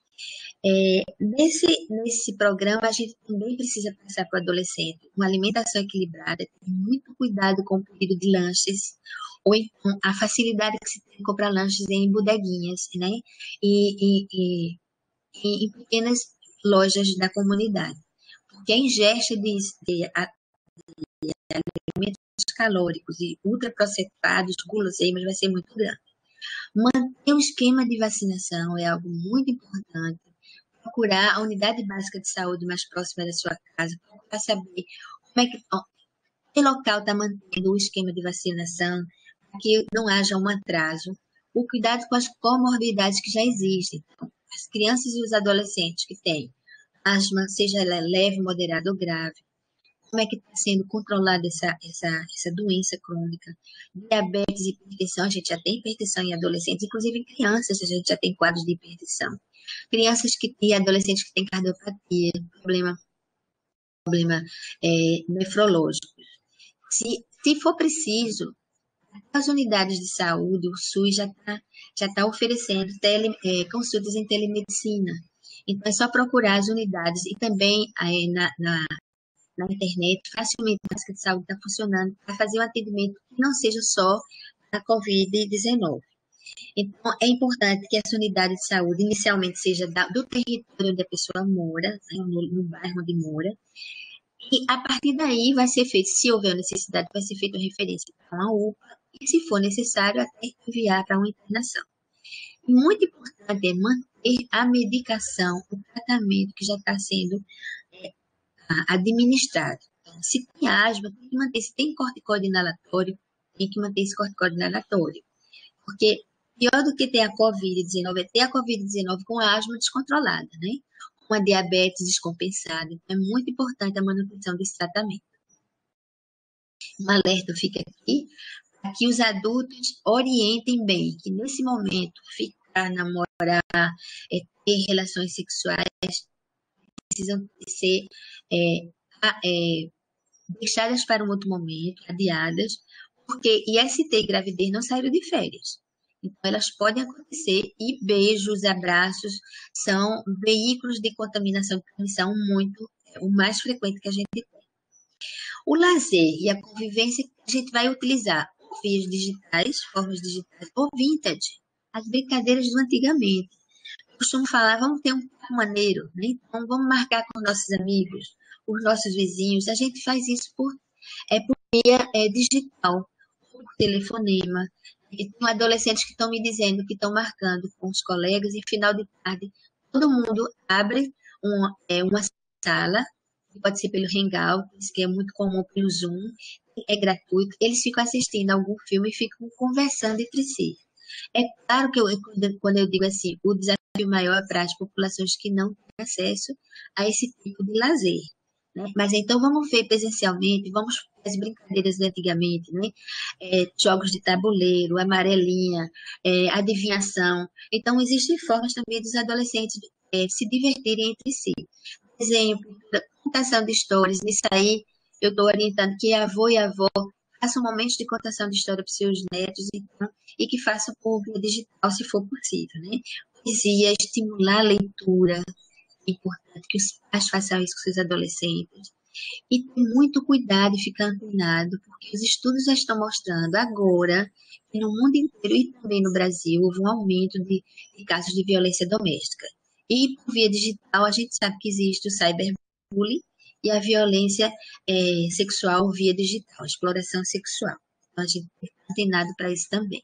É, nesse, nesse programa, a gente também precisa passar para o adolescente uma alimentação equilibrada, ter muito cuidado com o pedido de lanches, ou então a facilidade que se tem de comprar lanches em bodeguinhas, né? E, e, e, e em pequenas lojas da comunidade. Porque a ingesta de, de, de alimentos calóricos e ultraprocessados, guloseimas, vai ser muito grande. Manter o esquema de vacinação é algo muito importante. Procurar a unidade básica de saúde mais próxima da sua casa, para saber como é que ó, que local está mantendo o esquema de vacinação, para que não haja um atraso. O cuidado com as comorbidades que já existem. Então, as crianças e os adolescentes que têm asma, seja ela leve, moderada ou grave, como é que está sendo controlada essa, essa, essa doença crônica. Diabetes e hipertensão, a gente já tem hipertensão em adolescentes, inclusive em crianças a gente já tem quadros de hipertensão. Crianças que, e adolescentes que têm cardiopatia, problema, problema é, nefrológico. Se, se for preciso, as unidades de saúde, o SUS já está já tá oferecendo tele, é, consultas em telemedicina. Então, é só procurar as unidades e também aí na, na, na internet, facilmente a Casa de Saúde está funcionando para fazer um atendimento que não seja só a covid dezenove. Então, é importante que essa unidade de saúde inicialmente seja da, do território onde a pessoa mora, né, no, no bairro onde mora, e a partir daí vai ser feito, se houver necessidade, vai ser feita referência para uma U P A e, se for necessário, até enviar para uma internação. E muito importante é manter a medicação, o tratamento que já está sendo é, administrado. Então, se tem asma, tem que manter, se tem corticoide inalatório, tem que manter esse corticoide inalatório. Porque pior do que ter a covid dezenove é ter a covid dezenove com a asma descontrolada, né? Com a diabetes descompensada. Então, é muito importante a manutenção desse tratamento. Um alerta fica aqui, para que os adultos orientem bem, que nesse momento ficar, namorar, é, ter relações sexuais precisam ser é, é, deixadas para um outro momento, adiadas, porque I S T e gravidez não saíram de férias. Então, elas podem acontecer e beijos, abraços são veículos de contaminação e transmissão muito, é, o mais frequente que a gente tem. O lazer e a convivência, a gente vai utilizar vias digitais, formas digitais, ou vintage, as brincadeiras do antigamente. Eu costumo falar, vamos ter um papo maneiro, né? Então, vamos marcar com os nossos amigos, os nossos vizinhos. A gente faz isso por, é, por via é, digital, por telefonema. E tem adolescentes que estão me dizendo que estão marcando com os colegas e final de tarde todo mundo abre uma, é, uma sala, que pode ser pelo Hangout, que é muito comum pelo Zoom, é gratuito, eles ficam assistindo algum filme e ficam conversando entre si. É claro que eu, quando eu digo assim, o desafio maior é para as populações que não têm acesso a esse tipo de lazer. Né? Mas então vamos ver presencialmente, vamos fazer as brincadeiras de antigamente, né? É, jogos de tabuleiro, amarelinha, é, adivinhação. Então existem formas também dos adolescentes é, se divertirem entre si. Por exemplo, contação de histórias, nisso aí eu estou orientando que avô e avó façam momentos de contação de história para os seus netos então, e que façam por via digital, se for possível. Né? Poesia, estimular a leitura. É importante que os pais façam isso com seus adolescentes. E ter muito cuidado e ficar antenado, porque os estudos já estão mostrando agora que no mundo inteiro e também no Brasil houve um aumento de, de casos de violência doméstica. E por via digital a gente sabe que existe o cyberbullying e a violência é, sexual via digital, a exploração sexual. Então a gente tem que ficar antenado para isso também.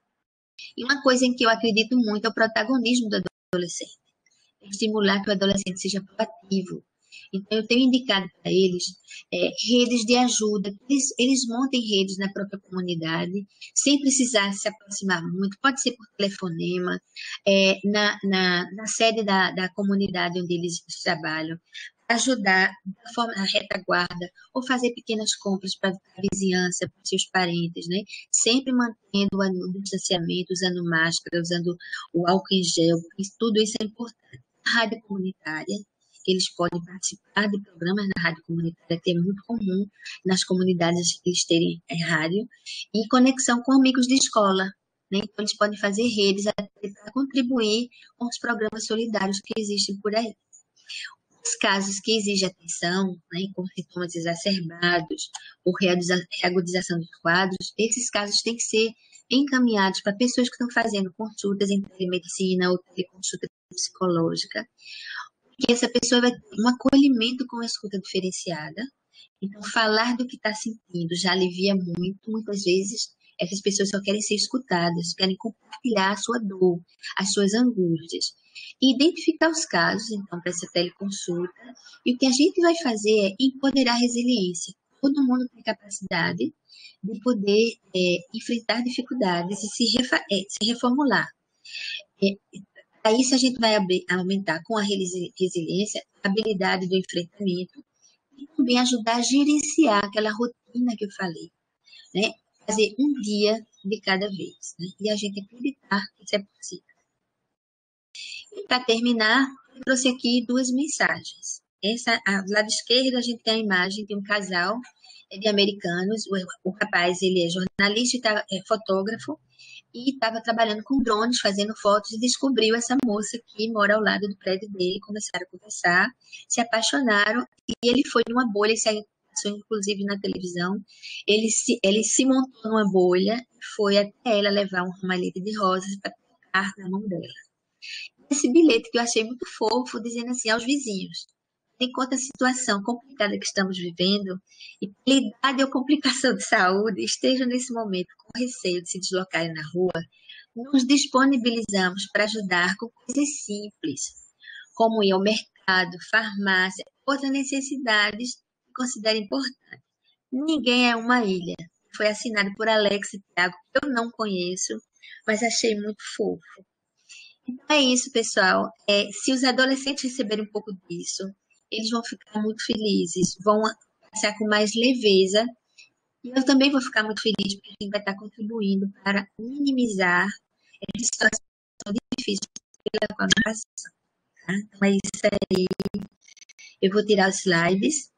E uma coisa em que eu acredito muito é o protagonismo do adolescente. Estimular que o adolescente seja proativo. Então, eu tenho indicado para eles é, redes de ajuda, eles, eles montem redes na própria comunidade, sem precisar se aproximar muito, pode ser por telefonema, é, na, na, na sede da, da comunidade onde eles trabalham, ajudar da forma, a retaguarda, ou fazer pequenas compras para a vizinhança, para os seus parentes, né? Sempre mantendo o distanciamento, usando máscara, usando o álcool em gel, tudo isso é importante. A rádio comunitária, eles podem participar de programas na rádio comunitária, que é muito comum nas comunidades eles terem é, rádio, e conexão com amigos de escola. Né? Então, eles podem fazer redes para contribuir com os programas solidários que existem por aí. Os casos que exigem atenção, né, com sintomas exacerbados ou reagudização dos quadros, esses casos têm que ser encaminhados para pessoas que estão fazendo consultas em telemedicina ou teleconsulta psicológica, que essa pessoa vai ter um acolhimento com a escuta diferenciada. Então, falar do que está sentindo já alivia muito. Muitas vezes, essas pessoas só querem ser escutadas, querem compartilhar a sua dor, as suas angústias. E identificar os casos, então, para essa teleconsulta. E o que a gente vai fazer é empoderar a resiliência. Todo mundo tem capacidade de poder é, enfrentar dificuldades e se, refa- é, se reformular. É, para isso, a gente vai abrir, aumentar com a resiliência a habilidade do enfrentamento e também ajudar a gerenciar aquela rotina que eu falei. Né? Fazer um dia de cada vez. Né? E a gente acreditar que isso é possível. E para terminar, eu trouxe aqui duas mensagens. Essa, do lado esquerdo, a gente tem a imagem de um casal de americanos. O, o rapaz ele é jornalista e tá, é fotógrafo. e estava trabalhando com drones, fazendo fotos, e descobriu essa moça que mora ao lado do prédio dele, começaram a conversar, se apaixonaram, e ele foi numa bolha, isso aí passou inclusive na televisão, ele se, ele se montou numa bolha, foi até ela levar um ramalhete de rosas para tocar na mão dela. Esse bilhete que eu achei muito fofo, dizendo assim aos vizinhos: enquanto a situação complicada que estamos vivendo, e pela idade ou complicação de saúde, estejam nesse momento com receio de se deslocarem na rua, nos disponibilizamos para ajudar com coisas simples, como ir ao mercado, farmácia, outras necessidades que considero importantes. Ninguém é uma ilha. Foi assinado por Alex e Thiago, que eu não conheço, mas achei muito fofo. Então é isso, pessoal. É, se os adolescentes receberem um pouco disso, eles vão ficar muito felizes, vão passar com mais leveza. E eu também vou ficar muito feliz, porque a gente vai estar contribuindo para minimizar essa situação difícil pela qual nós passamos. Tá? Então é isso aí. Eu vou tirar os slides.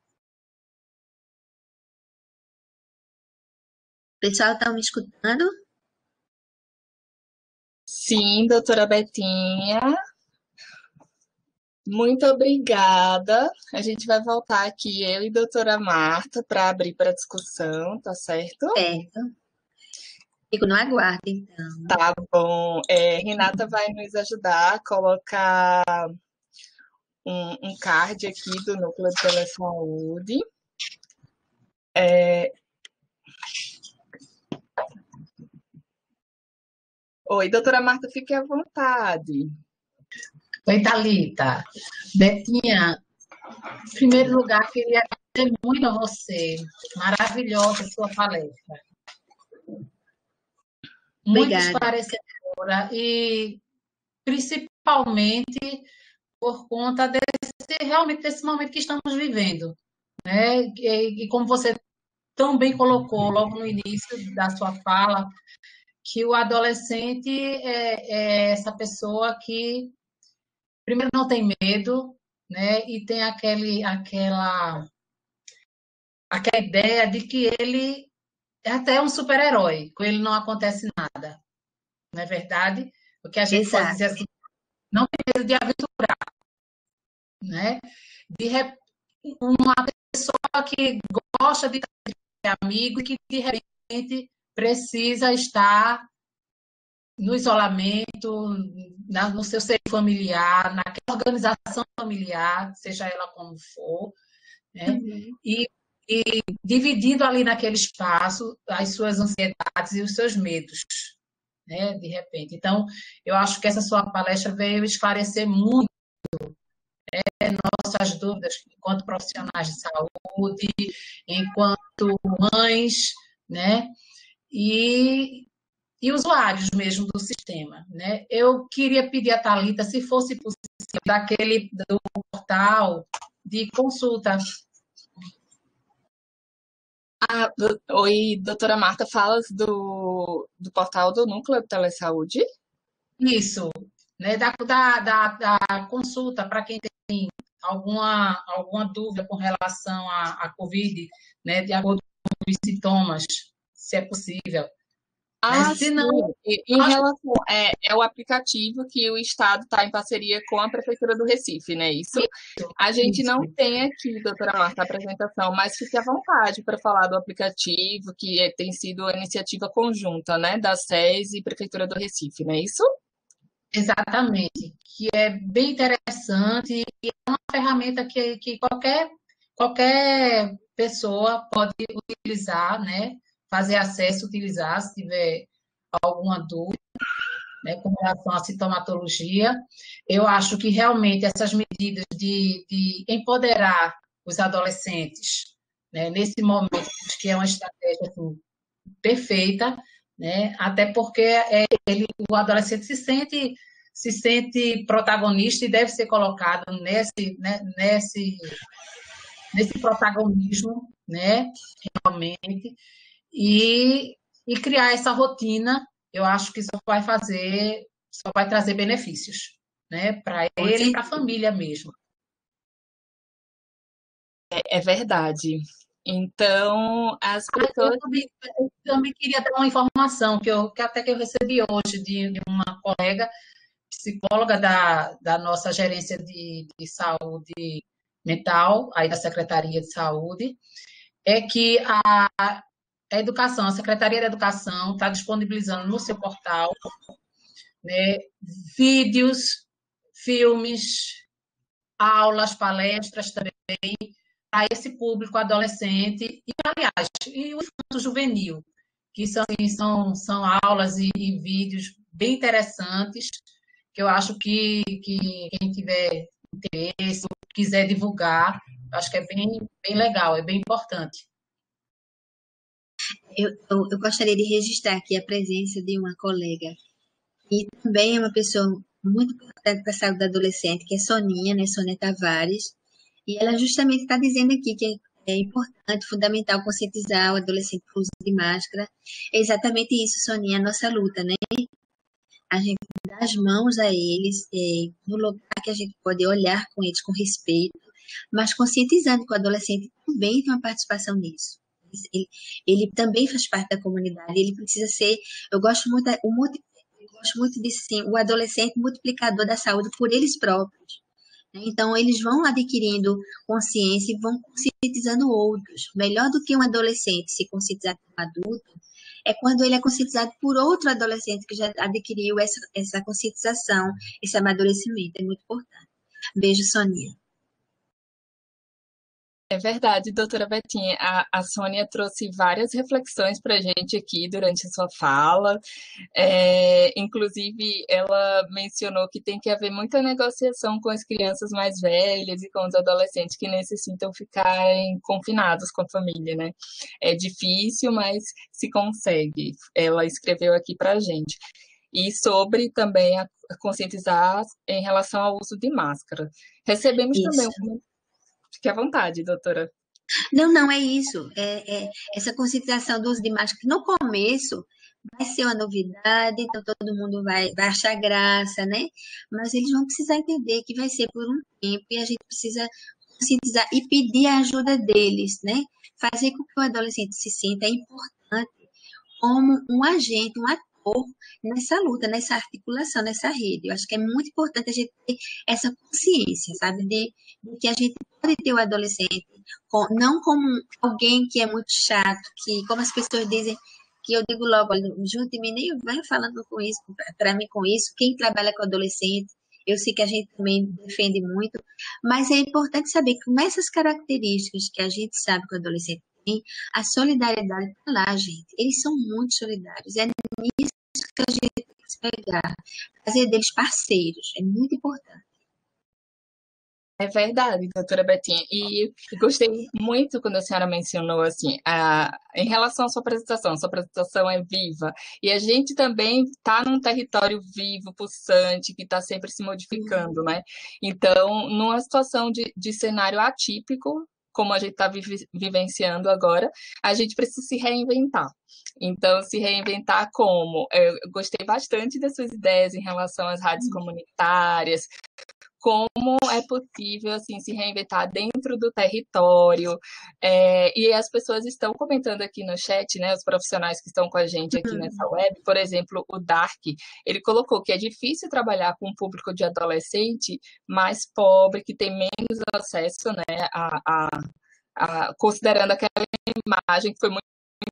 Pessoal, estão me escutando?
Sim, doutora Betinha. Muito obrigada. A gente vai voltar aqui, eu e a doutora Marta, para abrir para discussão, tá certo?
Certo. Fico no aguardo, então.
Tá bom. É, Renata vai nos ajudar a colocar um, um card aqui do Núcleo de Telesaúde. É... Oi, doutora Marta, fique à vontade.
Oi, Thalita. Betinha, em primeiro lugar, queria agradecer muito a você. Maravilhosa a sua palestra. Muito
Obrigada.
esclarecedora e principalmente por conta desse, realmente desse momento que estamos vivendo, né? E, e como você tão bem colocou logo no início da sua fala, que o adolescente é, é essa pessoa que primeiro não tem medo, né? E tem aquele, aquela, aquela ideia de que ele é até um super-herói, com ele não acontece nada, não é verdade? O que a gente
Exato.
pode dizer assim, não tem medo de aventurar, né? De rep... uma pessoa que gosta de ter amigo e que de repente precisa estar no isolamento, na, no seu seio familiar, naquela organização familiar, seja ela como for, né? Uhum. E, e dividindo ali naquele espaço as suas ansiedades e os seus medos, né? De repente. Então, eu acho que essa sua palestra veio esclarecer muito é, nossas dúvidas enquanto profissionais de saúde, enquanto mães, né? E e usuários mesmo do sistema, né? Eu queria pedir a Thalita, se fosse possível, daquele do portal de consulta.
Ah, do... Oi, doutora Marta, falas do, do portal do Núcleo de Telesaúde?
Isso, né? Da, da, da, da consulta para quem tem alguma, alguma dúvida com relação à, à Covid, né? De acordo com os sintomas, se é possível.
Ah,
Se
sim.
não,
em relação, é, é o aplicativo que o Estado está em parceria com a Prefeitura do Recife, né? Isso. A gente não tem aqui, doutora Marta, a apresentação, mas fique à vontade para falar do aplicativo, que é, tem sido a iniciativa conjunta, né, da S E S e Prefeitura do Recife, não é isso?
Exatamente, que é bem interessante e é uma ferramenta que, que qualquer, qualquer pessoa pode utilizar, né? Fazer acesso, utilizar, se tiver alguma dúvida, né, com relação à sintomatologia. Eu acho que realmente essas medidas de, de empoderar os adolescentes, né, nesse momento, acho que é uma estratégia assim, perfeita, né, até porque é, ele, o adolescente se sente, se sente protagonista e deve ser colocado nesse, né, nesse, nesse protagonismo, né, realmente. E, e criar essa rotina, eu acho que isso vai fazer, só vai trazer benefícios, né, para ele e para a família mesmo.
É, é verdade. Então, as
Ah, eu
pessoas.
também, eu também queria dar uma informação que, eu, que até que eu recebi hoje de, de uma colega psicóloga da, da nossa gerência de, de saúde mental, aí da Secretaria de Saúde, é que a, a educação, a Secretaria da Educação está disponibilizando no seu portal, né, vídeos, filmes, aulas, palestras também para esse público adolescente e, aliás, e o infanto juvenil, que são, são, são aulas e, e vídeos bem interessantes, que eu acho que, que quem tiver interesse, ou quiser divulgar, acho que é bem, bem legal, é bem importante.
Eu, eu, eu gostaria de registrar aqui a presença de uma colega e também é uma pessoa muito importante para a saúde do adolescente, que é Soninha, né, Sônia Tavares, e ela justamente está dizendo aqui que é importante, fundamental conscientizar o adolescente para o uso de máscara. É exatamente isso, Soninha, a nossa luta, né? A gente dá as mãos a eles, é, no lugar que a gente pode olhar com eles com respeito, mas conscientizando que o adolescente também tem uma participação nisso. Ele, ele também faz parte da comunidade, ele precisa ser, eu gosto muito, o, eu gosto muito de sim, o adolescente multiplicador da saúde por eles próprios. Né? Então, eles vão adquirindo consciência e vão conscientizando outros. Melhor do que um adolescente se conscientizar como adulto, é quando ele é conscientizado por outro adolescente que já adquiriu essa, essa conscientização, esse amadurecimento. É muito importante. Beijo, Soninha.
É verdade, doutora Betinha. A, a Sônia trouxe várias reflexões para a gente aqui durante a sua fala. É, inclusive, ela mencionou que tem que haver muita negociação com as crianças mais velhas e com os adolescentes que necessitam ficarem confinados com a família, né? É difícil, mas se consegue. Ela escreveu aqui para a gente. E sobre também a, a conscientizar em relação ao uso de máscara. Recebemos
Isso.
também um Fique à vontade, doutora.
Não, não, é isso. É, é essa conscientização do uso de máscara, que no começo vai ser uma novidade, então todo mundo vai, vai achar graça, né? Mas eles vão precisar entender que vai ser por um tempo e a gente precisa conscientizar e pedir a ajuda deles, né? Fazer com que o adolescente se sinta importante como um agente, um ator nessa luta, nessa articulação, nessa rede. Eu acho que é muito importante a gente ter essa consciência, sabe? De, de que a gente pode ter o adolescente com, não como alguém que é muito chato, que, como as pessoas dizem, que eu digo logo, olha, junto de mim, nem vai falando com isso, para mim com isso, quem trabalha com adolescente, eu sei que a gente também defende muito, mas é importante saber que com essas características que a gente sabe que o adolescente tem, a solidariedade está lá, gente. Eles são muito solidários. É nisso que a gente tem que se pegar. Fazer deles parceiros. É muito importante.
É verdade, doutora Betinha. E gostei muito quando a senhora mencionou assim, a, em relação à sua apresentação, a sua apresentação é viva. E a gente também está num território vivo, pulsante, que está sempre se modificando, né? Então, numa situação de, de cenário atípico, como a gente está vive, vivenciando agora, a gente precisa se reinventar. Então, se reinventar como? Eu gostei bastante das suas ideias em relação às rádios comunitárias, como é possível assim se reinventar dentro do território, é, e as pessoas estão comentando aqui no chat, né, os profissionais que estão com a gente aqui nessa web, por exemplo, o Dark, ele colocou que é difícil trabalhar com um público de adolescente mais pobre, que tem menos acesso, né, a, a, a considerando aquela imagem que foi muito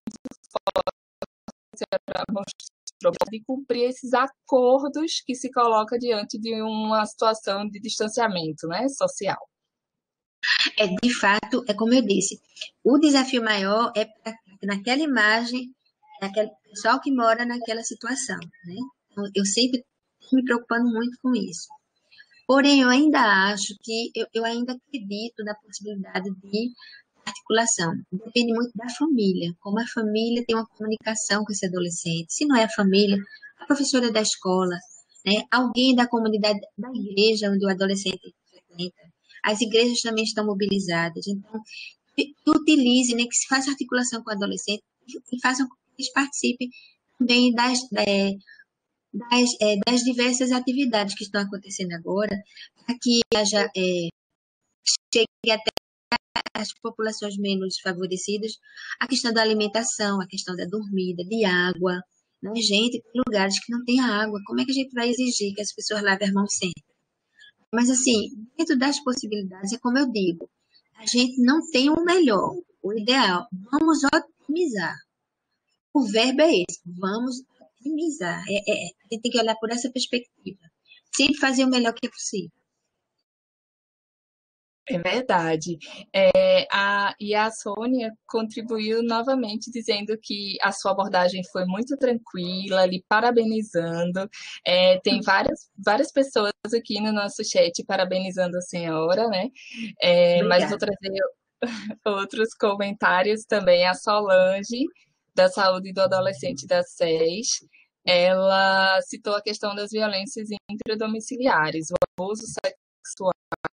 de cumprir esses acordos que se coloca diante de uma situação de distanciamento, né, social.
É, de fato, é como eu disse, o desafio maior é naquela imagem, naquele pessoal que mora naquela situação, né? Eu sempre estou me preocupando muito com isso. Porém, eu ainda acho que, eu, eu ainda acredito na possibilidade de articulação. Depende muito da família, como a família tem uma comunicação com esse adolescente. Se não é a família, a professora da escola, né? Alguém da comunidade, da igreja onde o adolescente frequenta. As igrejas também estão mobilizadas. Então, que utilize, né, que se faça articulação com o adolescente e façam com que eles participem também das, é, das, é, das diversas atividades que estão acontecendo agora, para que haja, é, chegue até as populações menos favorecidas, a questão da alimentação, a questão da dormida, de água. Né? Gente, tem lugares que não tem água, como é que a gente vai exigir que as pessoas lavem as mãos sempre? Mas, assim, dentro das possibilidades, é como eu digo, a gente não tem o melhor, o ideal. Vamos otimizar. O verbo é esse, vamos otimizar. É, é, a gente tem que olhar por essa perspectiva. Sempre fazer o melhor que é possível.
É verdade. É, a, e a Sônia contribuiu novamente dizendo que a sua abordagem foi muito tranquila, lhe parabenizando. É, tem várias, várias pessoas aqui no nosso chat parabenizando a senhora, né? É, mas vou
Obrigada.
trazer outros comentários também. A Solange, da Saúde do Adolescente da S E S, ela citou a questão das violências intradomiciliares, o abuso sexual.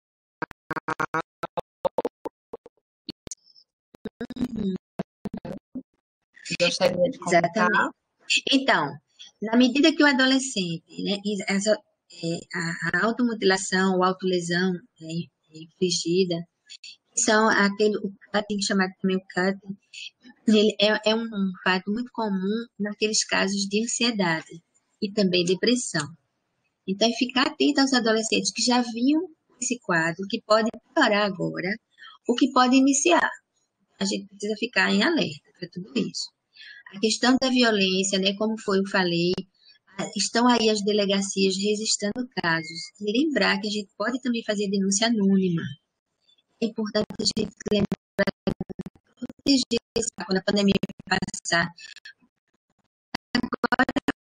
Gostaria de comentar?
Exatamente. Então, na medida que o adolescente, né, essa, é, a, a automutilação ou autolesão é, infligida, são aquele, o cutting, chamado também o cutting, ele é, é um fato muito comum naqueles casos de ansiedade e também depressão. Então, é ficar atento aos adolescentes que já viam esse quadro, que pode piorar agora, ou que pode iniciar. A gente precisa ficar em alerta para tudo isso. A questão da violência, né, como foi eu falei, estão aí as delegacias registrando casos. E lembrar que a gente pode também fazer denúncia anônima. É importante a gente lembrar de proteger quando a pandemia passar. Agora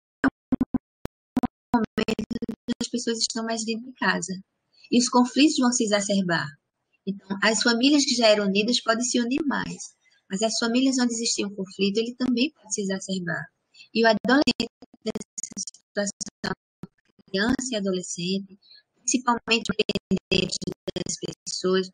é um momento que as pessoas estão mais dentro de casa. E os conflitos vão se exacerbar. Então, as famílias que já eram unidas podem se unir mais. Mas as famílias onde existia um conflito, ele também pode se exacerbar. E o adolescente, nessa situação, criança e adolescente, principalmente dependente das pessoas,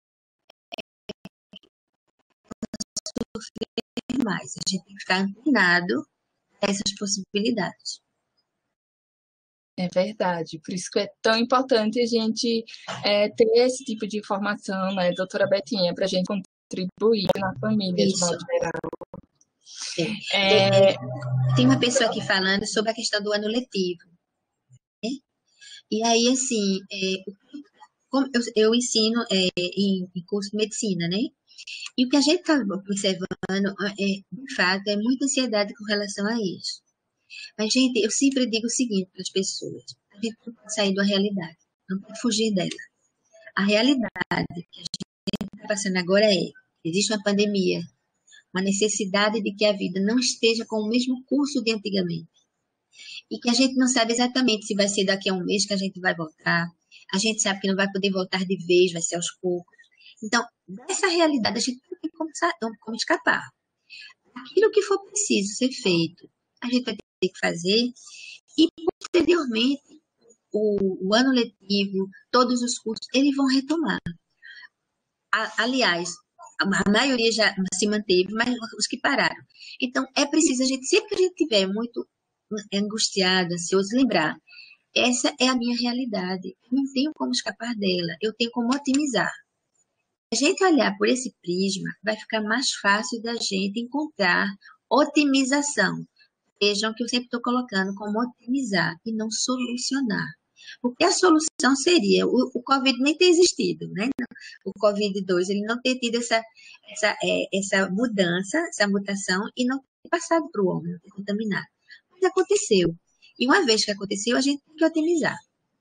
sofrer mais. A gente tem que ficar antenado a essas possibilidades.
É verdade, por isso que é tão importante a gente é, ter esse tipo de informação, né, doutora Betinha, para a gente contribuir na família
Isso.
de modo geral.
É... Tem uma pessoa aqui falando sobre a questão do ano letivo. Né? E aí, assim, é, como eu, eu ensino é, em, em curso de medicina, né? E o que a gente está observando, é, de fato, é muita ansiedade com relação a isso. Mas, gente, eu sempre digo o seguinte para as pessoas: a gente não pode sair da realidade, não pode fugir dela. A realidade que a gente está passando agora é: existe uma pandemia, uma necessidade de que a vida não esteja com o mesmo curso de antigamente. E que a gente não sabe exatamente se vai ser daqui a um mês que a gente vai voltar. A gente sabe que não vai poder voltar de vez, vai ser aos poucos. Então, dessa realidade, a gente não tem como, como escapar. Aquilo que for preciso ser feito, a gente vai ter que fazer. E, posteriormente, o, o ano letivo, todos os cursos, eles vão retomar. A, aliás, a maioria já se manteve, mas os que pararam. Então, é preciso a gente, sempre que a gente estiver muito angustiado, ansioso, lembrar: essa é a minha realidade, eu não tenho como escapar dela, eu tenho como otimizar. Se a gente olhar por esse prisma, vai ficar mais fácil da gente encontrar otimização. Vejam que eu sempre estou colocando como otimizar e não solucionar. Porque a solução seria o, o Covid nem ter existido, né? O Covid dois, ele não ter tido essa, essa, é, essa mudança, essa mutação, e não ter passado para o homem, não ter contaminado. Mas aconteceu. E uma vez que aconteceu, a gente tem que otimizar.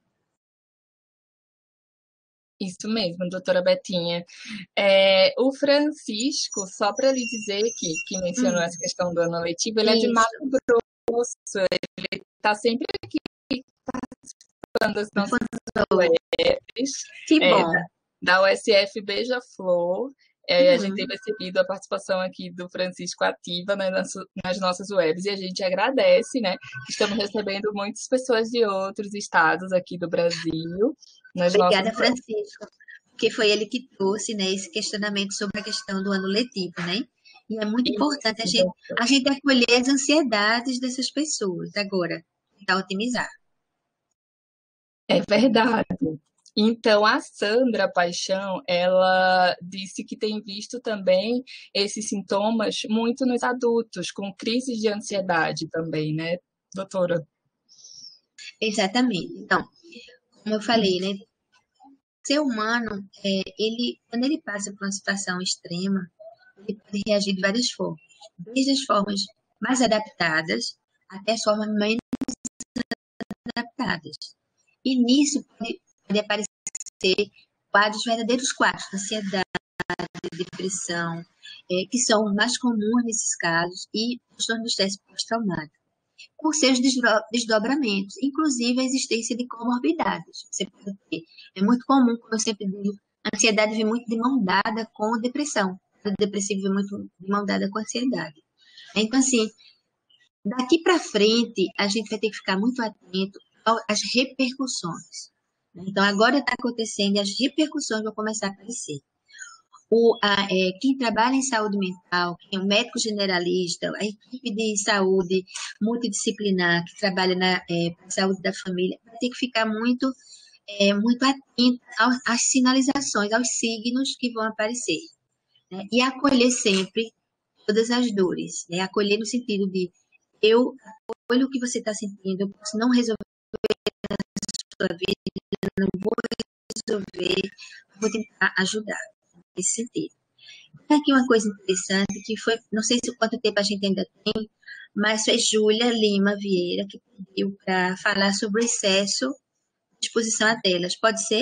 Isso mesmo, doutora Betinha. É, o Francisco, só para lhe dizer que, que mencionou hum. essa questão do ano letivo, ele Isso. é de Mato Grosso, ele está sempre aqui participando das nossas webs.
Que
é,
bom.
Da U S F Beija-Flor. É, uhum. A gente tem recebido a participação aqui do Francisco ativa, né, nas, nas nossas webs, e a gente agradece, né? Estamos recebendo muitas pessoas de outros estados aqui do Brasil. Nas
Obrigada,
nossas...
Francisco, porque foi ele que trouxe, né, esse questionamento sobre a questão do ano letivo, né? E é muito Isso, importante a gente, a gente acolher as ansiedades dessas pessoas agora, tentar otimizar.
É verdade. Então, a Sandra Paixão, ela disse que tem visto também esses sintomas muito nos adultos, com crises de ansiedade também, né, doutora?
Exatamente. Então, como eu falei, né? O ser humano, é, ele, quando ele passa por uma situação extrema, ele pode reagir de várias formas. Desde as formas mais adaptadas até as formas menos adaptadas. E nisso pode, pode aparecer quadros, verdadeiros quadros, ansiedade, depressão, é, que são os mais comuns nesses casos, e transtorno do estresse pós-traumático, com seus desdobramentos, inclusive a existência de comorbidades. Você pode ter. É muito comum, como eu sempre digo, a ansiedade vem muito de mão dada com depressão. O depressivo vem muito de mão dada com a ansiedade. Então, assim, daqui para frente, a gente vai ter que ficar muito atento às repercussões. Então, agora está acontecendo e as repercussões vão começar a aparecer. O, a, é, quem trabalha em saúde mental, quem é um médico generalista, a equipe de saúde multidisciplinar que trabalha na é, saúde da família, vai ter que ficar muito, é, muito atento às sinalizações, aos signos que vão aparecer. Né? E acolher sempre todas as dores. Né? Acolher no sentido de eu acolho o que você está sentindo, eu posso não resolver a sua vida, não vou resolver, vou tentar ajudar nesse sentido. Tem aqui uma coisa interessante que foi, não sei se quanto tempo a gente ainda tem, mas foi Júlia Lima Vieira que pediu para falar sobre o excesso de exposição a telas. Pode ser?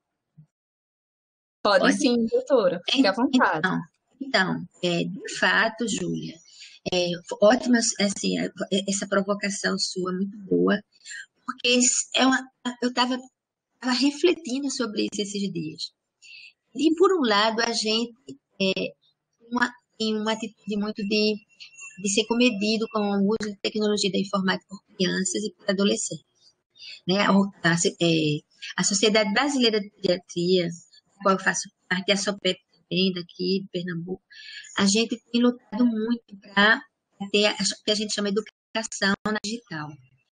Pode, Pode? Sim, doutora. Fique à vontade.
Então, então é, de fato, Júlia, é, ótima assim, essa provocação sua, muito boa, porque é uma, eu estava refletindo sobre isso esses dias. E, por um lado, a gente é, uma, tem uma atitude muito de, de ser comedido com o uso de tecnologia da informática por crianças e por adolescentes. Né? A, a, é, a Sociedade Brasileira de Pediatria, da qual eu faço parte, a SOPEP também, daqui de Pernambuco, a gente tem lutado muito para ter o que a gente chama de educação na digital.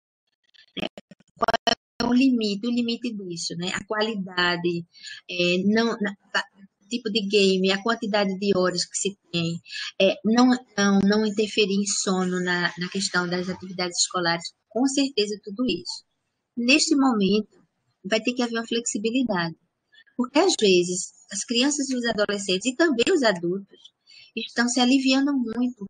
Né? Qual é o limite? O limite disso, né? A qualidade, é, não, o tipo de game, a quantidade de horas que se tem, é, não, não, não interferir em sono na, na questão das atividades escolares, com certeza tudo isso. Neste momento, vai ter que haver uma flexibilidade, porque às vezes as crianças e os adolescentes, e também os adultos, estão se aliviando muito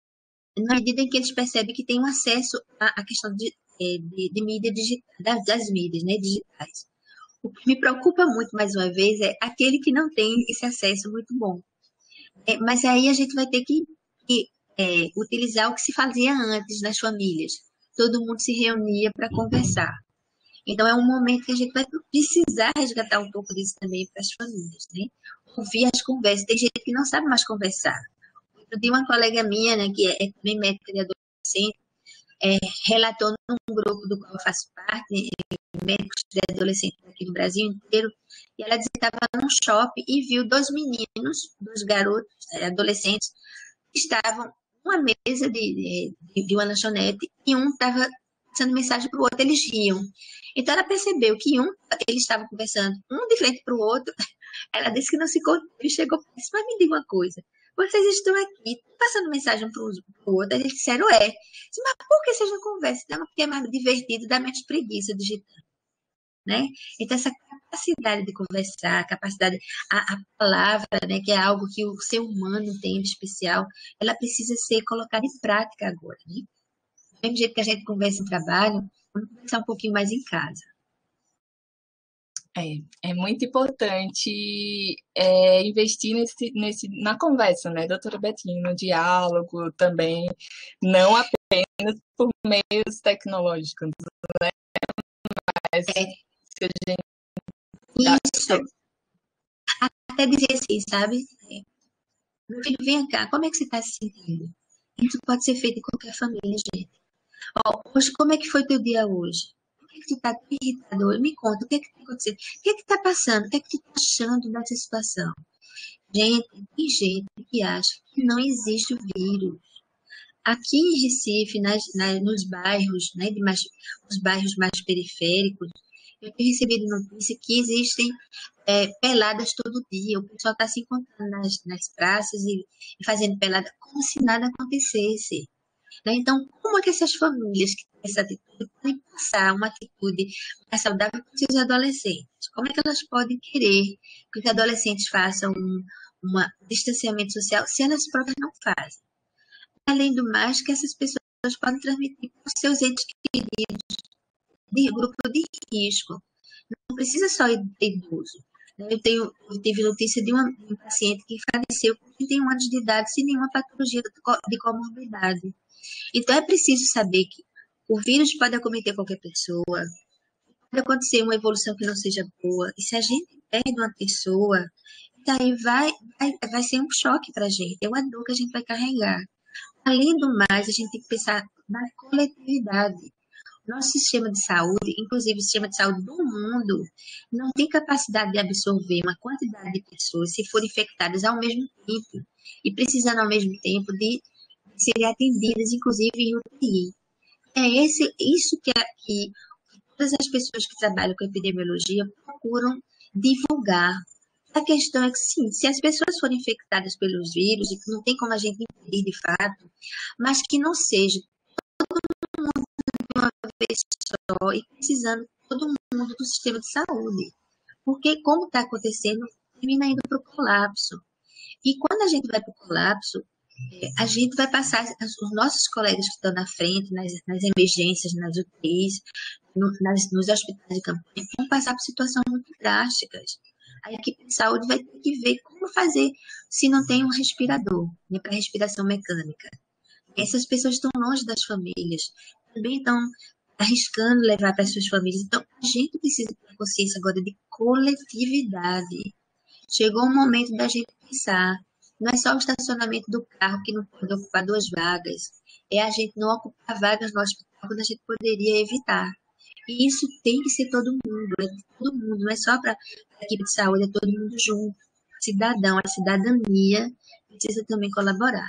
na medida em que eles percebem que têm um acesso à, à questão de, de, de mídia digital, das, das mídias, né, digitais. O que me preocupa muito, mais uma vez, é aquele que não tem esse acesso muito bom. É, mas aí a gente vai ter que, que é, utilizar o que se fazia antes nas famílias. Todo mundo se reunia para conversar. Então, é um momento que a gente vai precisar resgatar um pouco disso também para as famílias, né? Ouvir as conversas. Tem gente que não sabe mais conversar. Eu tenho uma colega minha, né, que é também médica de adolescente, é, relatou num grupo do qual eu faço parte, médicos de adolescentes aqui no Brasil inteiro, e ela disse que estava num shopping e viu dois meninos, dois garotos, adolescentes, que estavam numa mesa de, de, de uma lanchonete, e um estava passando mensagem para o outro, eles riam. Então ela percebeu que um, eles estavam conversando um de frente para o outro, ela disse que não se conteve e chegou e disse, mas me diga uma coisa, vocês estão aqui passando mensagem para o outro, eles disseram é, disse, mas por que vocês não conversam? Não, porque é mais divertido, dá menos preguiça digitando. Né? Então, essa capacidade de conversar, a capacidade, a, a palavra, né, que é algo que o ser humano tem de especial, ela precisa ser colocada em prática agora. Né? Do mesmo jeito que a gente conversa em trabalho, vamos conversar um pouquinho mais em casa.
É, é muito importante é, investir nesse, nesse, na conversa, né, doutora Betinha, no diálogo também, não apenas por meios tecnológicos, né? Mas
é. Se a gente... Isso. Até dizer assim, sabe? Meu filho, vem cá, como é que você está se sentindo? Isso pode ser feito em qualquer família, gente. Ó, hoje, como é que foi teu dia hoje? Por que, que tu está irritado hoje? Me conta, o que é que está acontecendo? O que é que está passando? O que é que tu está achando dessa situação? Gente, tem gente que acha que não existe o vírus. Aqui em Recife, nas, nas, nos bairros, né, de mais, os bairros mais periféricos, Eu tenho recebido notícia que existem é, peladas todo dia, o pessoal está se encontrando nas, nas praças e, e fazendo pelada como se nada acontecesse. Né? Então, como é que essas famílias que têm essa atitude podem passar uma atitude mais saudável para os seus adolescentes? Como é que elas podem querer que os adolescentes façam um, uma- um distanciamento social se elas próprias não fazem? Além do mais, que essas pessoas podem transmitir para os seus entes queridos de grupo de risco. Não precisa só de idoso. Eu, tenho, eu tive notícia de uma, de um paciente que faleceu com trinta e um anos de idade sem nenhuma patologia de co- de comorbidade. Então, é preciso saber que o vírus pode acometer qualquer pessoa, pode acontecer uma evolução que não seja boa, e se a gente perde uma pessoa, daí vai, vai, vai ser um choque para a gente, é uma dor que a gente vai carregar. Além do mais, a gente tem que pensar na coletividade. Nosso sistema de saúde, inclusive o sistema de saúde do mundo, não tem capacidade de absorver uma quantidade de pessoas se forem infectadas ao mesmo tempo e precisando ao mesmo tempo de serem atendidas, inclusive em U T I. É esse, isso que, é, que todas as pessoas que trabalham com epidemiologia procuram divulgar. A questão é que, sim, se as pessoas forem infectadas pelos vírus, e que não tem como a gente impedir de fato, mas que não seja de uma vez só e precisando todo mundo do sistema de saúde. Porque, como está acontecendo, termina indo para o colapso. E quando a gente vai para o colapso, é, a gente vai passar, os nossos colegas que estão na frente, nas, nas emergências, nas U T Is, no, nas, nos hospitais de campanha, vão passar por situações muito drásticas. A equipe de saúde vai ter que ver como fazer se não tem um respirador, né, para respiração mecânica. Essas pessoas estão longe das famílias, também estão arriscando levar para as suas famílias. Então, a gente precisa ter consciência agora de coletividade. Chegou o momento da gente pensar. Não é só o estacionamento do carro que não pode ocupar duas vagas. É a gente não ocupar vagas no hospital quando a gente poderia evitar. E isso tem que ser todo mundo, é todo mundo, não é só para a equipe de saúde, é todo mundo junto. Cidadão, a cidadania precisa também colaborar.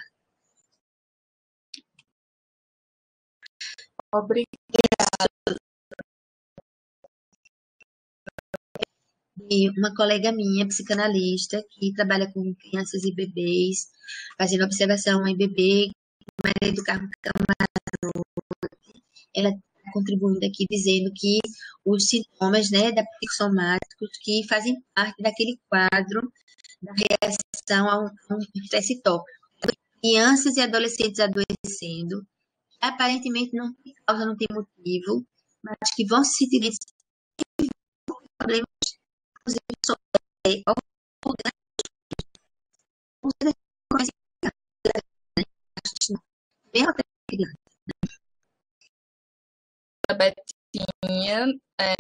Obrigada.
E uma colega minha, psicanalista, que trabalha com crianças e bebês, fazendo observação em bebê, como educar um camarote, ela está contribuindo aqui dizendo que os sintomas, né, da psicossomáticos que fazem parte daquele quadro da reação a um, a um estresse tópico. Crianças e adolescentes adoecendo, aparentemente não tem causa, não tem motivo, mas que vão se sentir problemas, inclusive, sobre
A Betinha, é,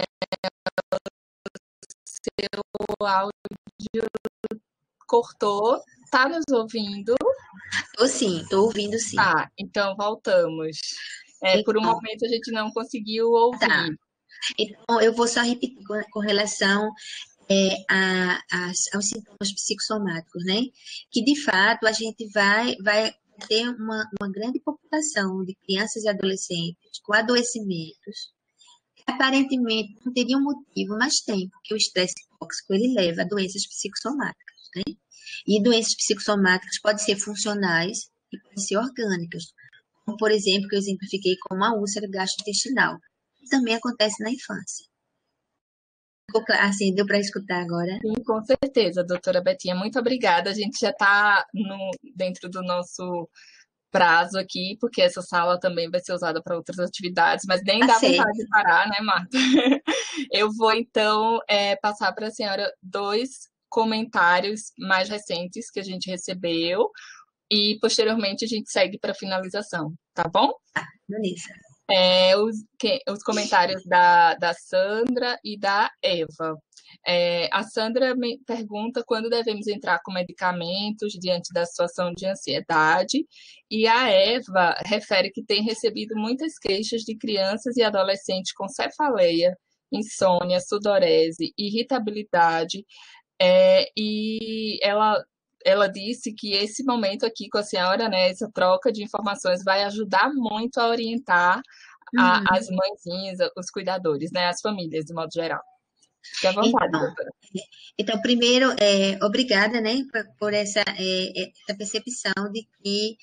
seu áudio cortou. Tá nos ouvindo?
Tô sim, tô ouvindo sim.
Tá, então voltamos. É, por um
Então,
momento a gente não conseguiu ouvir.
tá. Então, eu vou só repetir com, com relação é, a, a, aos sintomas psicossomáticos, né? Que, de fato, a gente vai, vai ter uma, uma grande população de crianças e adolescentes com adoecimentos que, aparentemente, não teriam motivo, mas tem, porque o estresse tóxico, ele leva a doenças psicossomáticas, né? E doenças psicossomáticas podem ser funcionais e podem ser orgânicas, como, por exemplo, que eu exemplifiquei com uma úlcera gastrointestinal, que também acontece na infância. Assim, deu para escutar agora?
Sim, com certeza, doutora Betinha. Muito obrigada. A gente já está dentro do nosso prazo aqui, porque essa sala também vai ser usada para outras atividades, mas nem dá vontade de parar, né, Marta? Eu vou, então, é, passar para a senhora dois comentários mais recentes que a gente recebeu e, posteriormente, a gente segue para a finalização, tá bom?
Tá, beleza.
É, os, que, os comentários da, da Sandra e da Eva. É, a Sandra me pergunta quando devemos entrar com medicamentos diante da situação de ansiedade, e a Eva refere que tem recebido muitas queixas de crianças e adolescentes com cefaleia, insônia, sudorese, irritabilidade, é, e ela ela disse que esse momento aqui com a senhora, né, essa troca de informações vai ajudar muito a orientar a-
Uhum.
as mãezinhas, os cuidadores, né? As famílias, de modo geral. Fique à vontade,
Então,
doutora.
então primeiro, é, obrigada, né, por, por essa, é, é, essa percepção de que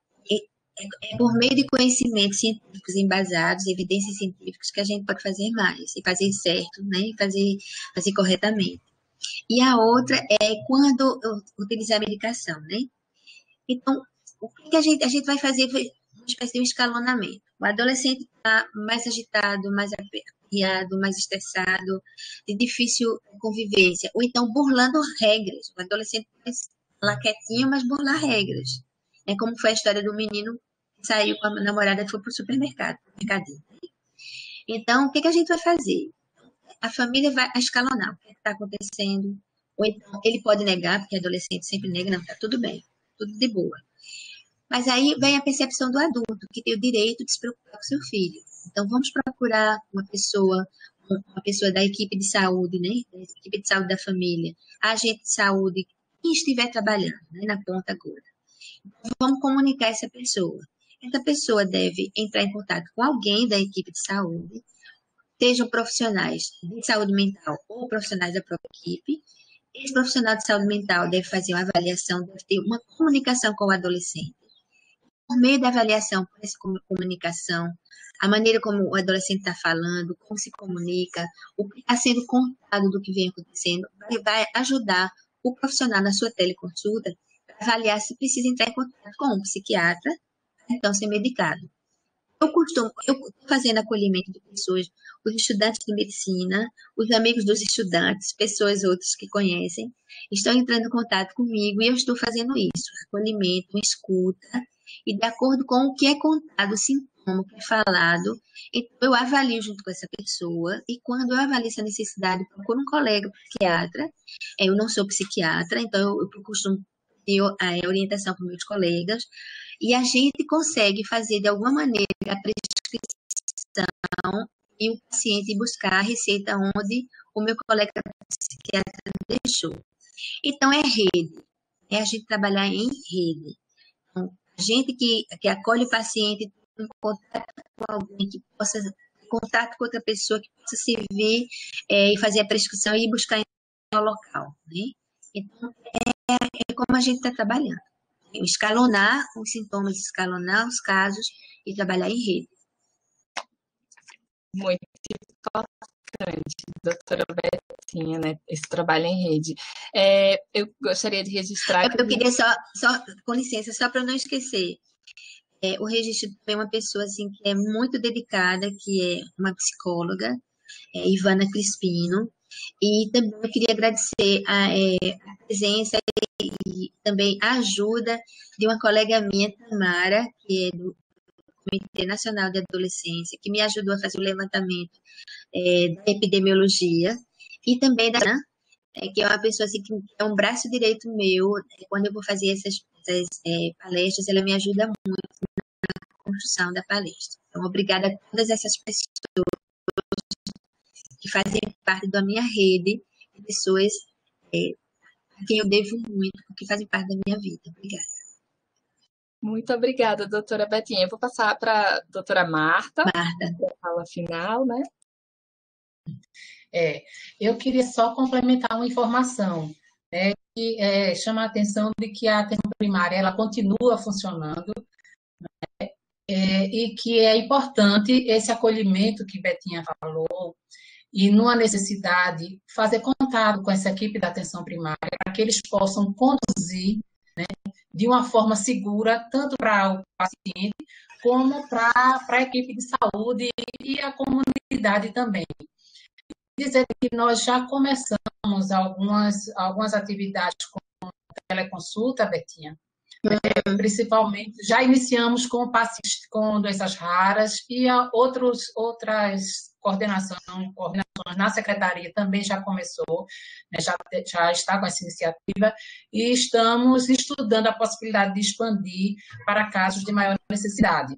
é, é por meio de conhecimentos científicos embasados, evidências científicas, que a gente pode fazer mais, e fazer certo, né, e fazer, fazer corretamente. E a outra é quando utilizar a medicação, né? Então, o que a gente, a gente vai fazer foi uma espécie de um escalonamento. O adolescente está mais agitado, mais aperreado, mais estressado, de difícil convivência, ou então burlando regras. O adolescente pode falar quietinho, mas burlar regras. É como foi a história do menino que saiu com a namorada e foi para o supermercado. Mercadinho. Então, o que, que a gente vai fazer? A família vai escalonar o que está acontecendo. Ou então, ele pode negar, porque adolescente sempre nega, não, está tudo bem, tudo de boa. Mas aí vem a percepção do adulto, que tem o direito de se preocupar com seu filho. Então, vamos procurar uma pessoa, uma pessoa da equipe de saúde, né? Da equipe de saúde da família, agente de saúde, quem estiver trabalhando, né? Na ponta agora. Então, vamos comunicar essa pessoa. Essa pessoa deve entrar em contato com alguém da equipe de saúde, sejam profissionais de saúde mental ou profissionais da própria equipe. Esse profissional de saúde mental deve fazer uma avaliação, deve ter uma comunicação com o adolescente. Por meio da avaliação, por essa comunicação, a maneira como o adolescente está falando, como se comunica, o que está sendo contado do que vem acontecendo, vai, vai ajudar o profissional na sua teleconsulta a avaliar se precisa entrar em contato com um psiquiatra, então ser medicado. Eu costumo, eu estou fazendo acolhimento de pessoas, os estudantes de medicina, os amigos dos estudantes, pessoas outras que conhecem, estão entrando em contato comigo e eu estou fazendo isso, acolhimento, escuta, e de acordo com o que é contado, o sintoma que é falado, então eu avalio junto com essa pessoa, e quando eu avalio essa necessidade, eu procuro um colega psiquiatra, eu não sou psiquiatra, então eu, eu costumo ter a orientação para meus colegas, e a gente consegue fazer de alguma maneira a prescrição e o paciente buscar a receita onde o meu colega psiquiatra deixou. Então, é rede, é a gente trabalhar em rede. Então, a gente que, que acolhe o paciente, em contato com alguém que possa, em contato com outra pessoa que possa servir é, e fazer a prescrição e ir buscar em um local. Né? Então, é, é como a gente está trabalhando. Escalonar os sintomas, escalonar os casos e trabalhar em rede.
Muito importante, doutora Betinha, né? Esse trabalho em rede. É, eu gostaria de registrar...
Eu, eu queria só, só, com licença, só para não esquecer, é, o registro tem uma pessoa assim, que é muito dedicada, que é uma psicóloga, é, Ivana Crispino, e também eu queria agradecer a, é, a presença e também a ajuda de uma colega minha, Tamara, que é do Comitê Nacional de Adolescência, que me ajudou a fazer o levantamento é, da epidemiologia, e também da Ana, é, que é uma pessoa assim, que é um braço direito meu, é, quando eu vou fazer essas, essas é, palestras, ela me ajuda muito na construção da palestra. Então, obrigada a todas essas pessoas que fazem parte da minha rede de pessoas é, a quem eu devo muito, porque fazem parte da minha vida. Obrigada.
Muito obrigada, doutora Betinha. Eu vou passar para a doutora Marta,
Marta.
para a fala final, né?
É, eu queria só complementar uma informação, né, que é, chama a atenção de que a atenção primária ela continua funcionando, né, é, e que é importante esse acolhimento que Betinha falou, e numa necessidade fazer contato com essa equipe da atenção primária para que eles possam conduzir, né, de uma forma segura, tanto para o paciente como para a equipe de saúde e a comunidade também. Dizer que nós já começamos algumas, algumas atividades com teleconsulta, Betinha, é, principalmente, já iniciamos com pacientes com doenças raras e a outros, outras coordenações, coordenações na secretaria também já começou, né, já, já está com essa iniciativa e estamos estudando a possibilidade de expandir para casos de maior necessidade.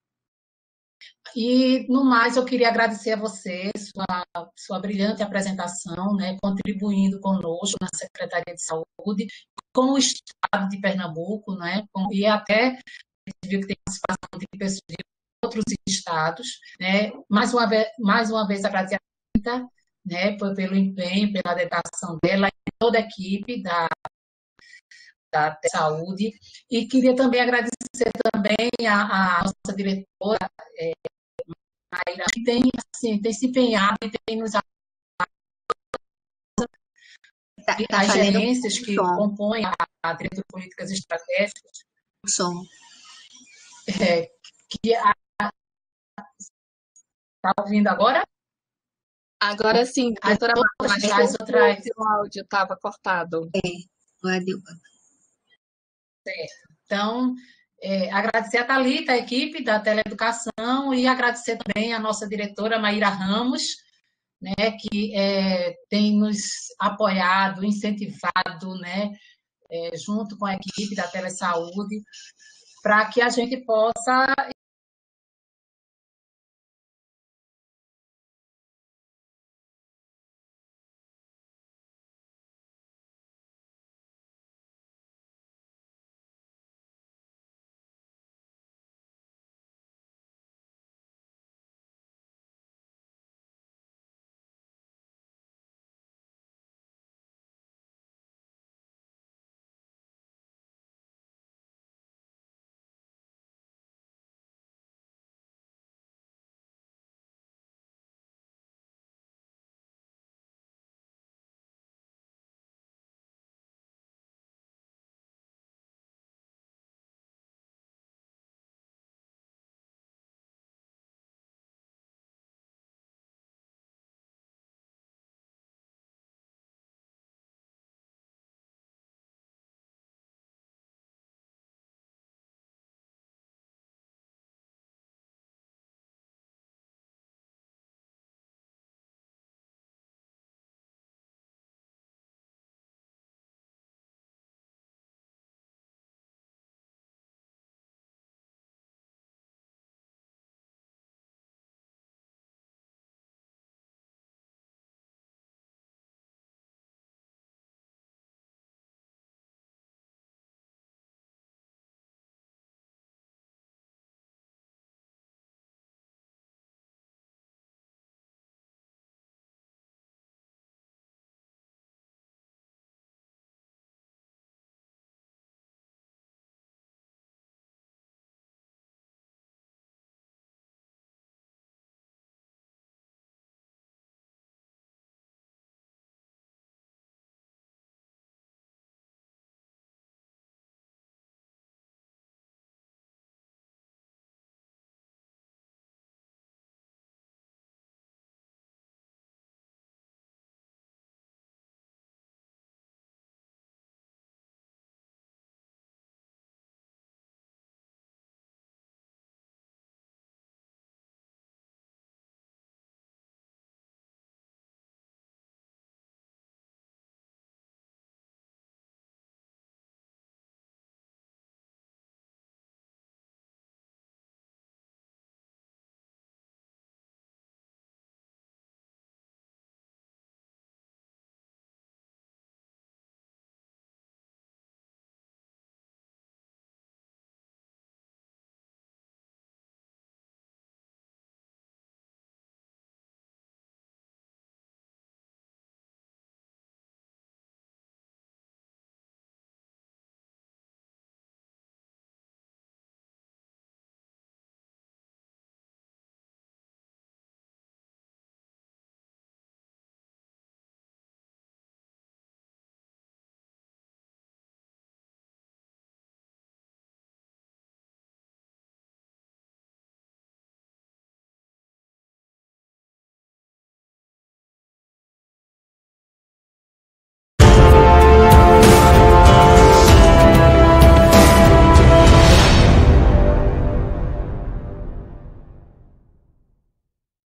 E, no mais, eu queria agradecer a você, sua, sua brilhante apresentação, né, contribuindo conosco na Secretaria de Saúde, com o Estado de Pernambuco, né, com, e até a gente viu que tem participação de pessoas de outros estados, né? Mais uma vez, mais uma vez agradecer a Rita, né, pelo empenho, pela dedicação dela e toda a equipe da, da saúde. E queria também agradecer também a, a nossa diretora, é, Mayra, que tem, assim, tem se empenhado e tem nos
Tá, tá
as
falhando
gerências
o
que
som.
compõem a, a Diretoria de Políticas Estratégicas,
O som.
é, que está ouvindo agora?
Agora sim,
As
doutora Marta,
outras,
mas
as outras,
o áudio estava cortado.
O Adil-
então, é, agradecer a Thalita, a equipe da Teleeducação, e agradecer também a nossa diretora, Maíra Ramos, né, que é, tem nos apoiado, incentivado, né, é, junto com a equipe da Telesaúde, para que a gente possa